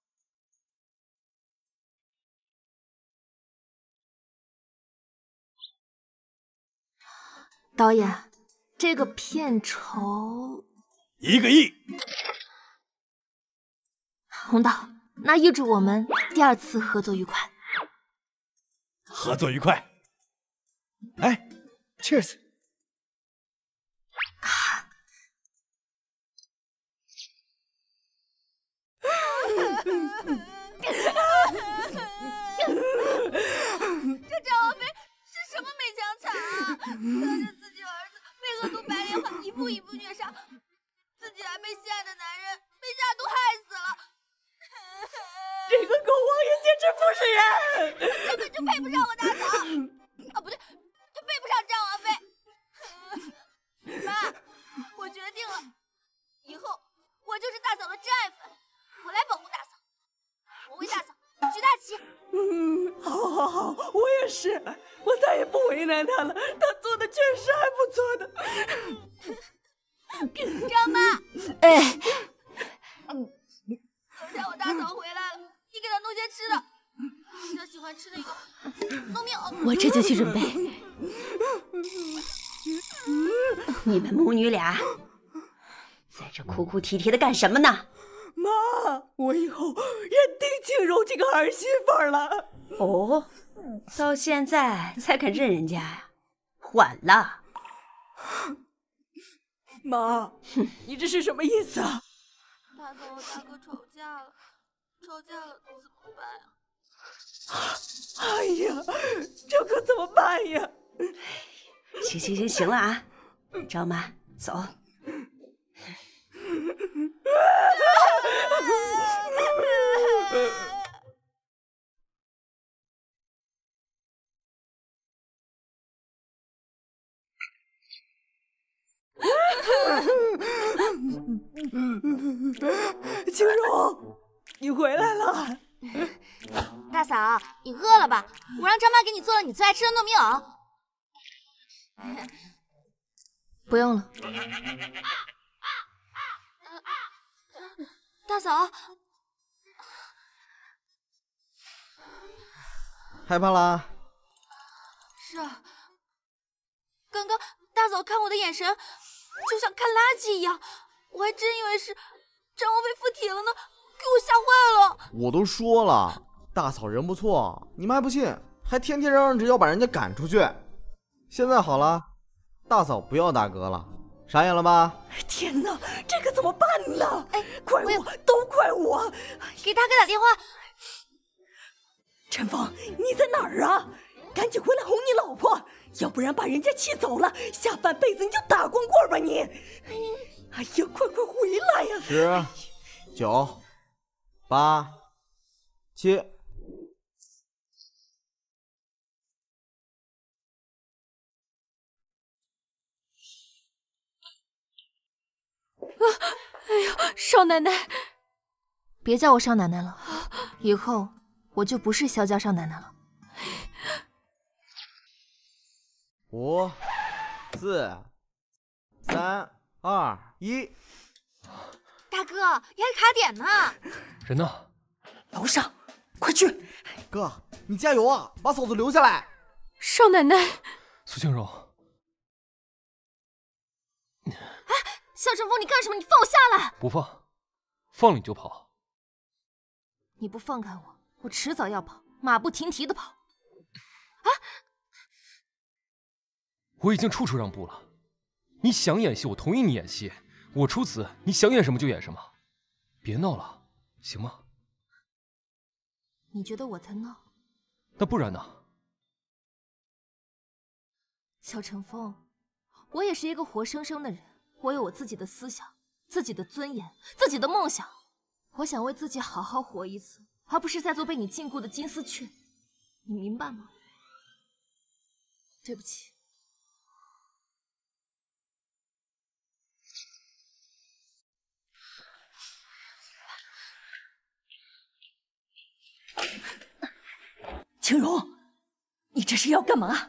导演，这个片酬 1个亿。 洪导，那预祝我们第2次合作愉快。 合作愉快。哎 ，Cheers。 这张王妃是什么美强惨啊！看着自己儿子被恶毒白莲花一步一步虐杀，自己还被心爱的男人被下毒害死了。 这个狗王爷简直不是人， 根本就配不上我大嫂。啊，不对，他配不上张王妃。妈，我决定了，以后我就是大嫂的真爱粉，我来保护大嫂，我为大嫂举大旗。 好，我也是，我再也不为难他了，他做的确实还不错的。 张妈， 哎， 等下我大嫂回来了，你给她弄些吃的，她喜欢吃那个糯米藕。 我这就去准备。你们母女俩在这哭哭啼啼的干什么呢？ 妈，我以后认定青柔这个儿媳妇了。 哦，到现在才肯认人家呀？晚了。 妈，你这是什么意思啊？ 大嫂和大哥吵架了怎么办呀？ 哎呀，这可怎么办呀？ 行了啊，赵妈，走。 清荣，你回来了。 大嫂，你饿了吧？我让张妈给你做了你最爱吃的糯米藕。 不用了。 大嫂， 害怕啦？ 是啊，刚刚大嫂看我的眼神就像看垃圾一样，我还真以为是张王妃附体了呢，给我吓坏了。 我都说了，大嫂人不错，你们还不信，还天天嚷嚷着要把人家赶出去。现在好了，大嫂不要大哥了，傻眼了吧？ 天哪，这可怎么办呢？哎，怪我，都怪我！ 给大哥打电话。 陈峰，你在哪儿啊？赶紧回来哄你老婆，要不然把人家气走了，下半辈子你就打光棍吧你！哎呀，快回来呀 ！10、9、8、7。 哎呀，少奶奶， 别叫我少奶奶了，以后我就不是萧家少奶奶了。 5、4、3、2、1。 大哥，你还卡点呢？ 人呢？ 楼上，快去！ 哥，你加油啊，把嫂子留下来。 少奶奶， 苏清荣。 夏晨风，你干什么？你放我下来！ 不放，放了你就跑。 你不放开我，我迟早要跑，马不停蹄的跑。啊！ 我已经处处让步了，你想演戏，我同意你演戏，我出此，你想演什么就演什么，别闹了，行吗？ 你觉得我在闹？ 那不然呢？ 小乘风，我也是一个活生生的人。我有我自己的思想，自己的尊严，自己的梦想。我想为自己好好活一次，而不是在做被你禁锢的金丝雀。你明白吗？对不起。 清荣，你这是要干嘛？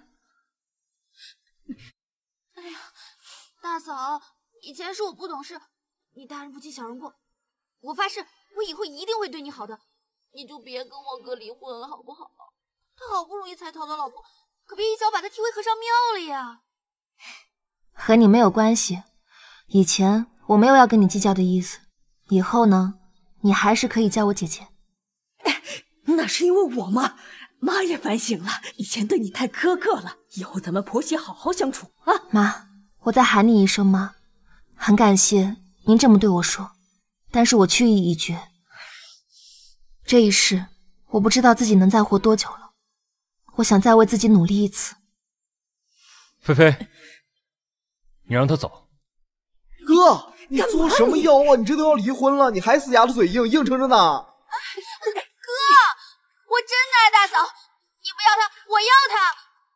哎呀，大嫂。以前是我不懂事，你大人不计小人过。我发誓，我以后一定会对你好的。你就别跟我哥离婚了，好不好？他好不容易才讨到老婆，可别一脚把他踢回和尚庙了呀。 和你没有关系，以前我没有要跟你计较的意思，以后呢，你还是可以叫我姐姐。 那是因为我妈，妈也反省了，以前对你太苛刻了，以后咱们婆媳好好相处啊。 妈，我再喊你一声妈。很感谢您这么对我说，但是我去意已决。这一世，我不知道自己能再活多久了，我想再为自己努力一次。 菲菲，你让他走。 哥，你作什么妖啊？你这都要离婚了，你还死鸭子嘴硬，硬撑着呢。 哥，我真的爱大嫂，你不要她，我要她。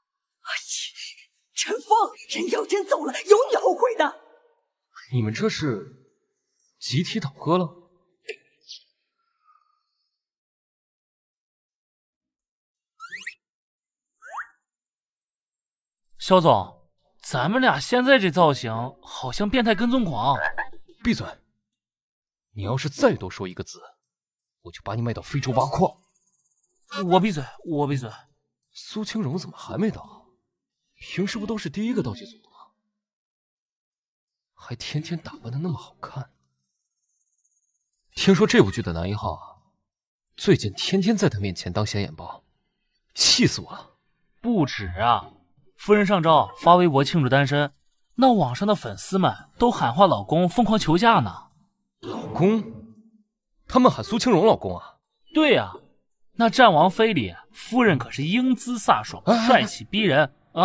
陈峰，人要真走了，有你后悔的。 你们这是集体倒戈了？ 肖总，咱们俩现在这造型好像变态跟踪狂。 闭嘴！你要是再多说一个字，我就把你卖到非洲挖矿。 我闭嘴，我闭嘴。 苏清荣怎么还没到？平时不都是第一个到剧组的吗？还天天打扮的那么好看。听说这部剧的男一号最近天天在他面前当显眼包，气死我了。 不止啊，夫人上招发微博庆祝单身，那网上的粉丝们都喊话老公，疯狂求嫁呢。 老公？他们喊苏清荣老公啊？ 对呀，那战王妃里夫人可是英姿飒爽，帅气逼人啊！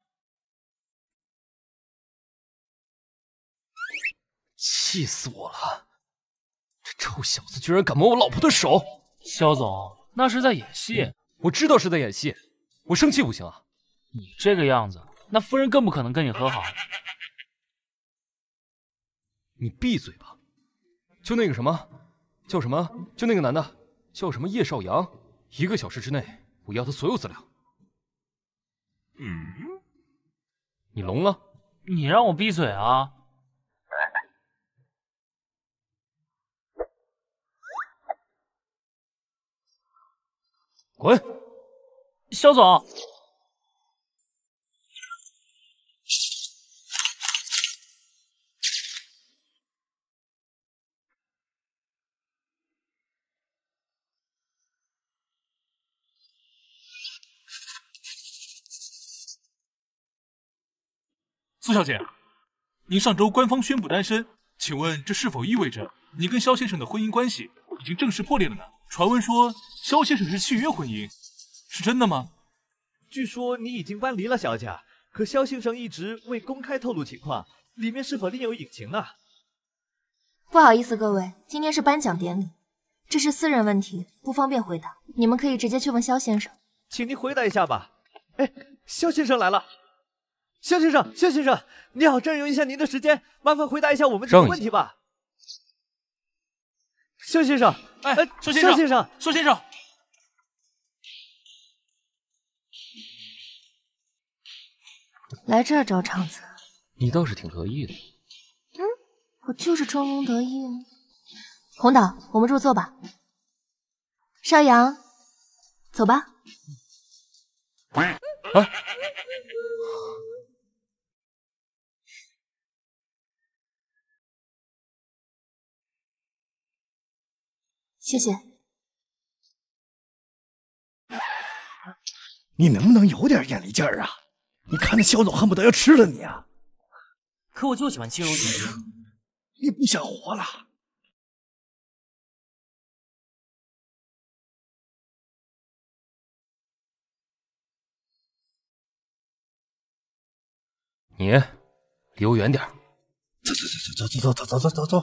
气死我了！这臭小子居然敢摸我老婆的手！ 肖总，那是在演戏。 我知道是在演戏，我生气不行啊！ 你这个样子，那夫人更不可能跟你和好。 你闭嘴吧！就那个什么， 叫什么？就那个男的，叫什么叶少阳，1个小时之内我要他所有资料。你聋了？ 你让我闭嘴啊！ 滚！ 肖总。 苏小姐，您上周官方宣布单身，请问这是否意味着您跟肖先生的婚姻关系已经正式破裂了呢？传闻说肖先生是契约婚姻，是真的吗？ 据说你已经搬离了肖家，可肖先生一直未公开透露情况，里面是否另有隐情呢？ 不好意思，各位，今天是颁奖典礼，这是私人问题，不方便回答，你们可以直接去问肖先生。 请您回答一下吧。哎，肖先生来了。肖先生，肖先生，你好，占用一下您的时间，麻烦回答一下我们这个问题吧。肖先生， 哎，肖先生， 肖先生， 肖先生， 来这儿找场子， 你倒是挺得意的。 我就是装聋得意。洪导，我们入座吧。少阳，走吧。 哎。 谢谢。 你能不能有点眼力劲儿啊？你看那肖总恨不得要吃了你啊！ 可我就喜欢轻柔姐姐。 你不想活了？ 你离我远点。 走。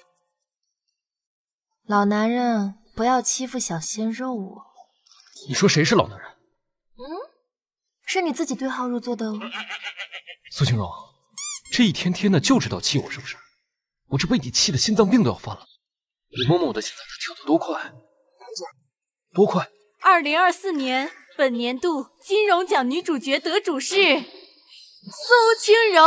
老男人，不要欺负小鲜肉哦。 你说谁是老男人？ 是你自己对号入座的哦。 苏清荣，这一天天的就知道气我是不是？我这被你气的心脏病都要犯了。你摸摸我的心脏跳得多快？多快 ？2024年本年度金融奖女主角得主是苏清荣。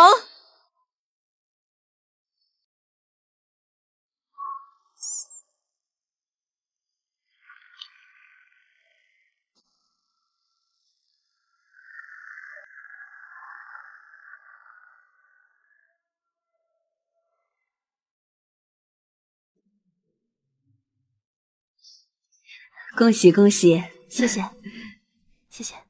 恭喜恭喜！ 谢谢，谢谢。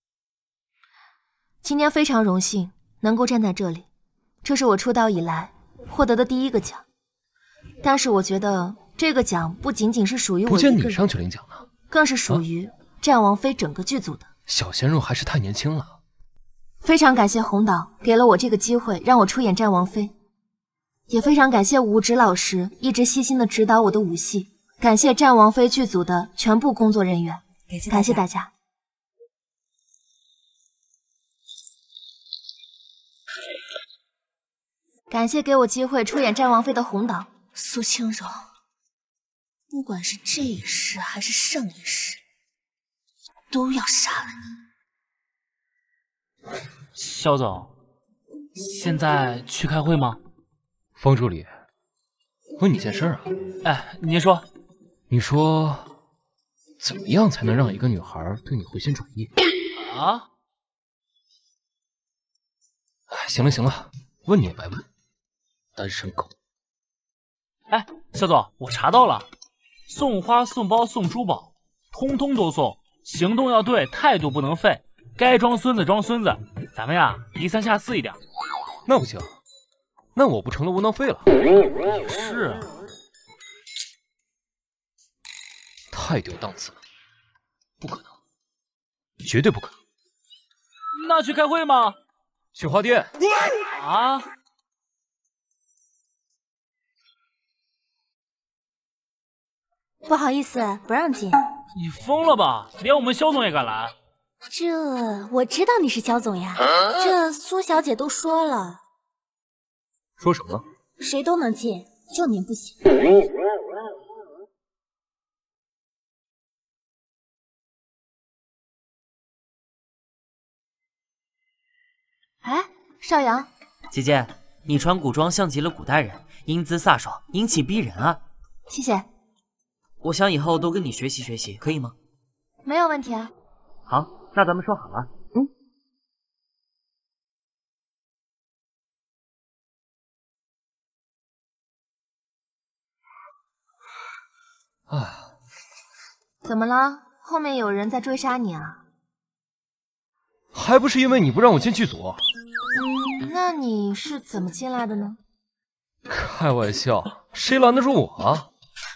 今天非常荣幸能够站在这里，这是我出道以来获得的第1个奖。但是我觉得这个奖不仅仅是属于我一个人， 不见你上去领奖呢， 更是属于战王妃整个剧组的。 小鲜肉还是太年轻了。 非常感谢洪导给了我这个机会，让我出演战王妃，也非常感谢武指老师一直细心的指导我的武戏。感谢战王妃剧组的全部工作人员，感谢大家。感谢给我机会出演战王妃的洪导。 苏清柔，不管是这一世还是上一世，都要杀了你。 肖总，现在去开会吗？ 方助理，问你件事啊。 哎，您说。 你说，怎么样才能让一个女孩对你回心转意？ 啊？ 行了，问你也白问，单身狗。 哎，肖总，我查到了，送花、送包、送珠宝，通通都送，行动要对，态度不能废，该装孙子装孙子，咱们呀低三下四一点。 那不行，那我不成了窝囊废了？ 也是啊。 太丢档次了，不可能，绝对不可能。 那去开会吗？ 去花店。 啊？ 不好意思，不让进。 你疯了吧？连我们肖总也敢来？ 这我知道你是肖总呀，这苏小姐都说了。 说什么？ 谁都能进，就您不行。 少阳， 姐姐，你穿古装像极了古代人，英姿飒爽，英气逼人啊！ 谢谢。 我想以后多跟你学习学习，可以吗？ 没有问题啊。 好，那咱们说好了。 唉， 怎么了？后面有人在追杀你啊？ 还不是因为你不让我进剧组。 那你是怎么进来的呢？ 开玩笑，谁拦得住我啊？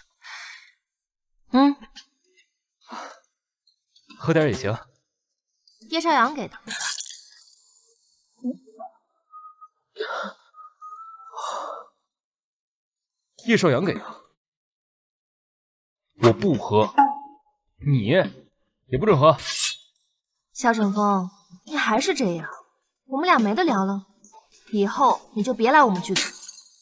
喝点也行。 叶少阳给的。 叶少阳给的。我不喝，你也不准喝。 肖乘风，你还是这样，我们俩没得聊了。以后你就别来我们剧组。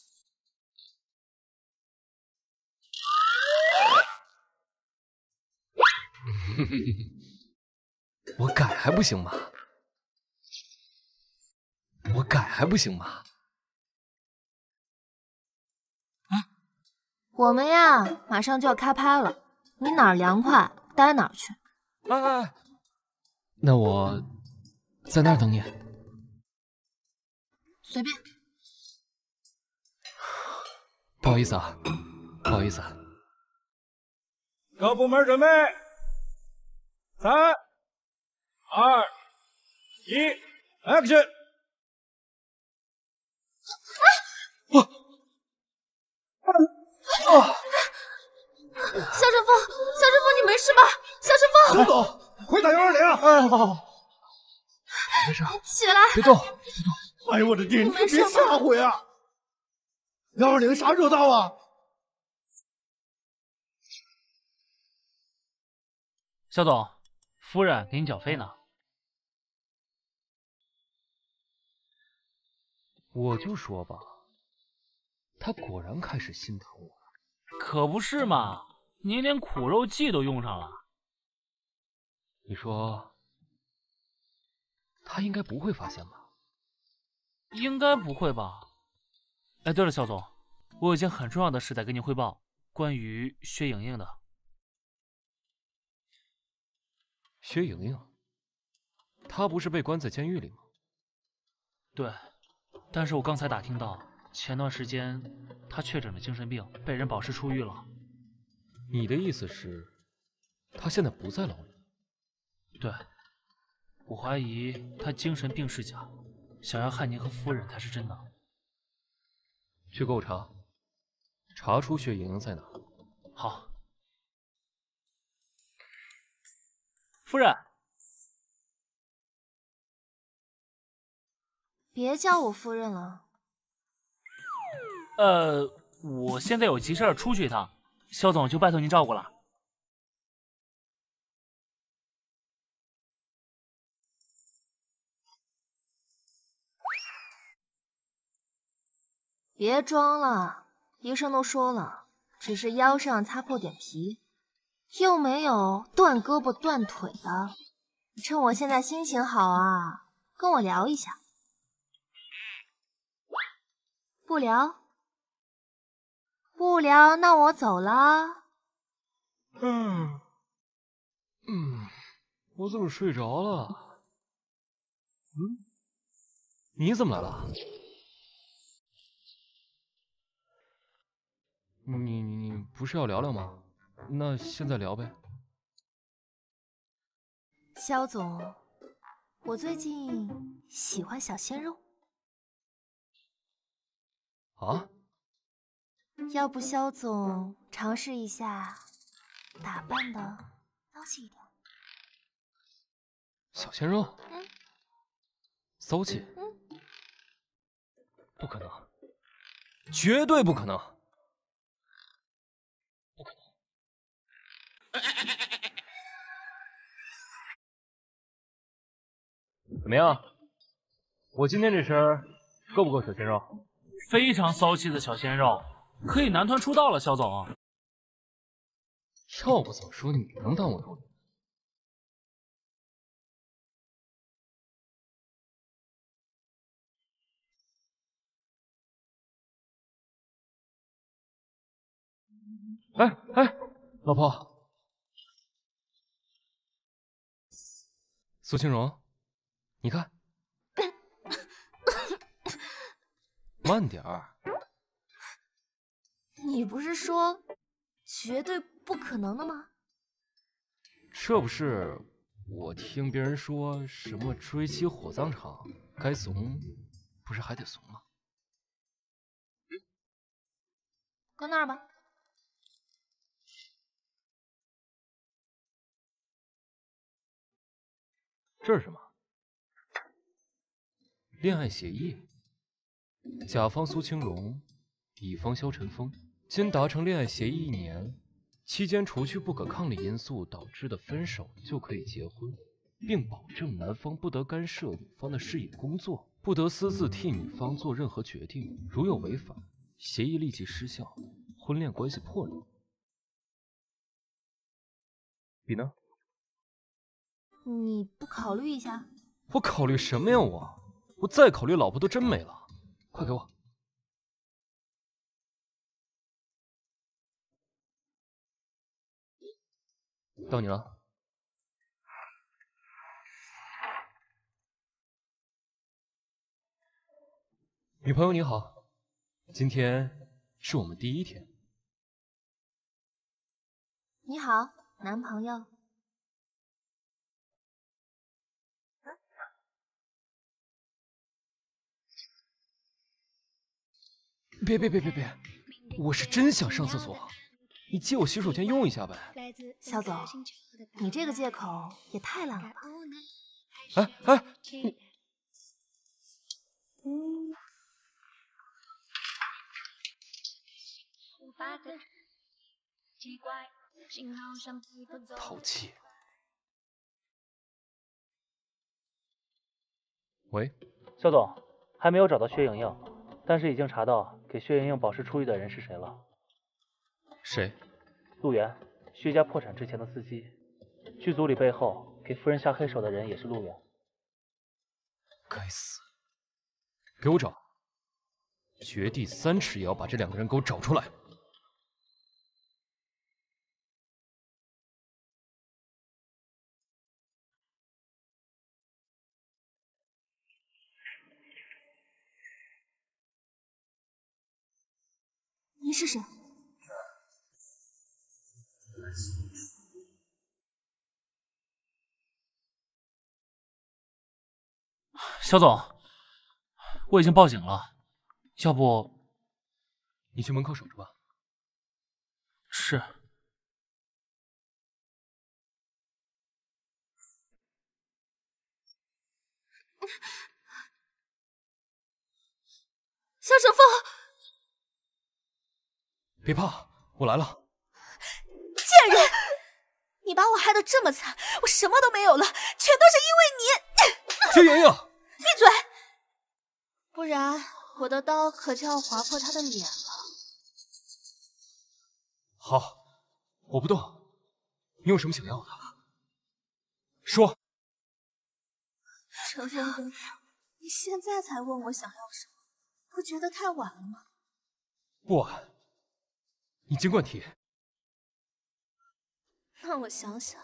我改还不行吗？我改还不行吗？ 我们呀，马上就要开拍了，你哪儿凉快待哪儿去。 哎，那我在那儿等你。 随便。 不好意思啊，不好意思啊。 各部门准备，3、2、1 ，Action！ 肖乘风，你没事吧？肖乘风， 熊总，快打120！ 哎，好，没事， 起来， 别动，别动！ 哎呦我的天，你别吓唬我呀！120啥时候到啊？ 肖总，夫人给你缴费呢。 我就说吧，他果然开始心疼我了。 可不是嘛，您连苦肉计都用上了。 你说，他应该不会发现吧？ 应该不会吧？哎，对了，肖总，我有件很重要的事得跟您汇报，关于薛莹莹的。 薛莹莹，她不是被关在监狱里吗？ 对，但是我刚才打听到，前段时间她确诊了精神病，被人保释出狱了。 你的意思是，她现在不在牢里？ 对，我怀疑她精神病是假，想要害您和夫人才是真的。 去给我查出薛莹莹在哪。 好。夫人， 别叫我夫人了。 我现在有急事出去一趟，肖总就拜托您照顾了。 别装了，医生都说了，只是腰上擦破点皮。又没有断胳膊断腿的，趁我现在心情好啊，跟我聊一下。不聊？不聊，那我走了。 我怎么睡着了？你怎么来了？你不是要聊聊吗？那现在聊呗。 肖总，我最近喜欢小鲜肉。 啊？ 要不肖总尝试一下，打扮的骚气一点。 小鲜肉？骚气？不可能，绝对不可能！不可能！怎么样？我今天这身够不够小鲜肉？ 非常骚气的小鲜肉，可以男团出道了，肖总。 要不怎么说你能当我助理？ 哎，老婆，苏清荣，你看，慢点儿。 你不是说绝对不可能的吗？ 这不是我听别人说什么追妻火葬场，该怂不是还得怂吗？ 搁那儿吧。 这是什么？恋爱协议。甲方苏清荣，乙方萧晨风，经达成恋爱协议1年，期间除去不可抗力因素导致的分手，就可以结婚，并保证男方不得干涉女方的事业工作，不得私自替女方做任何决定，如有违反，协议立即失效，婚恋关系破裂。你呢？ 你不考虑一下？ 我考虑什么呀？我再考虑，老婆都真没了。快给我！到你了。女朋友你好，今天是我们第1天。 你好，男朋友。 别！我是真想上厕所，你借我洗手间用一下呗。 肖总，你这个借口也太烂了吧！ 哎，你。淘气。喂， 肖总，还没有找到薛莹莹，但是已经查到给薛莹莹保释出狱的人是谁了。 谁？ 陆源，薛家破产之前的司机。剧组里背后给夫人下黑手的人也是陆源。 该死！给我找，掘地3尺也要把这2个人给我找出来。 你是谁？ 肖总，我已经报警了，要不你去门口守着吧。 是。 肖晨风， 别怕，我来了。 贱人！你把我害得这么惨，我什么都没有了，全都是因为你！ 薛莹莹， 闭嘴！不然我的刀可就要划破他的脸了。 好，我不动。你有什么想要的？说。 晨风哥哥，你现在才问我想要什么，不觉得太晚了吗？ 不晚，你尽管提。 那我想想，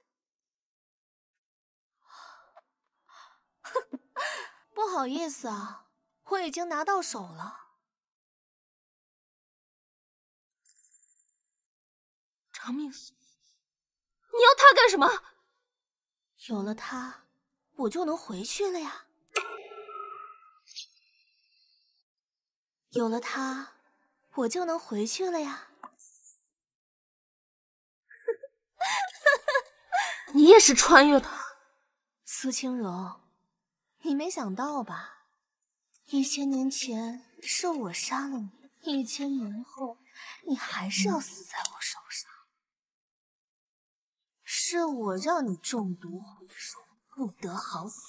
不好意思啊，我已经拿到手了。 长命锁，你要它干什么？ 有了它，我就能回去了呀。有了它，我就能回去了呀。 你也是穿越的， 苏清荣，你没想到吧？1000年前是我杀了你，1000年后你还是要死在我手上。是我让你中毒毁容，不得好死。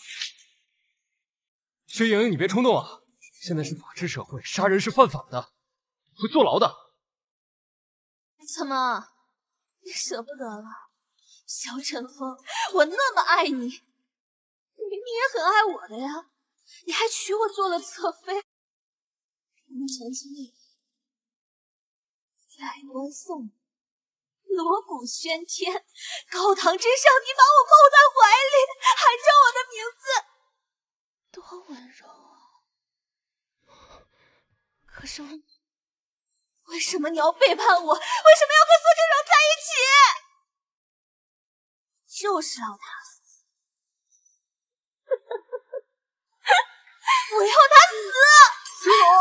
薛莹莹，你别冲动啊！现在是法治社会，杀人是犯法的，会坐牢的。 怎么，你舍不得了？萧晨风，我那么爱你，你也很爱我的呀，你还娶我做了侧妃。你曾经以来我欢送你，锣鼓喧天，高堂之上，你把我抱在怀里，喊着我的名字，多温柔啊！可是为什么你要背叛我？为什么要跟苏清荣在一起？就是要他死！我要他死！清荣。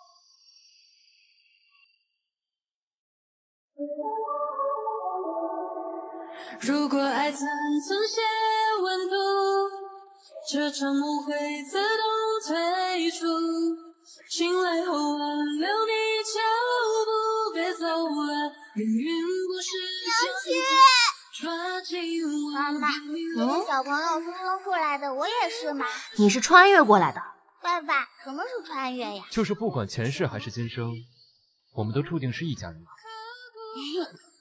如果爱层层写温度，这场梦会自动退出。醒来后挽留你脚步，别走了，命运不是抓紧我。 妈妈，你是小朋友出生出来的，我也是嘛。 你是穿越过来的。 爸爸，什么是穿越呀？ 就是不管前世还是今生，我们都注定是一家人嘛。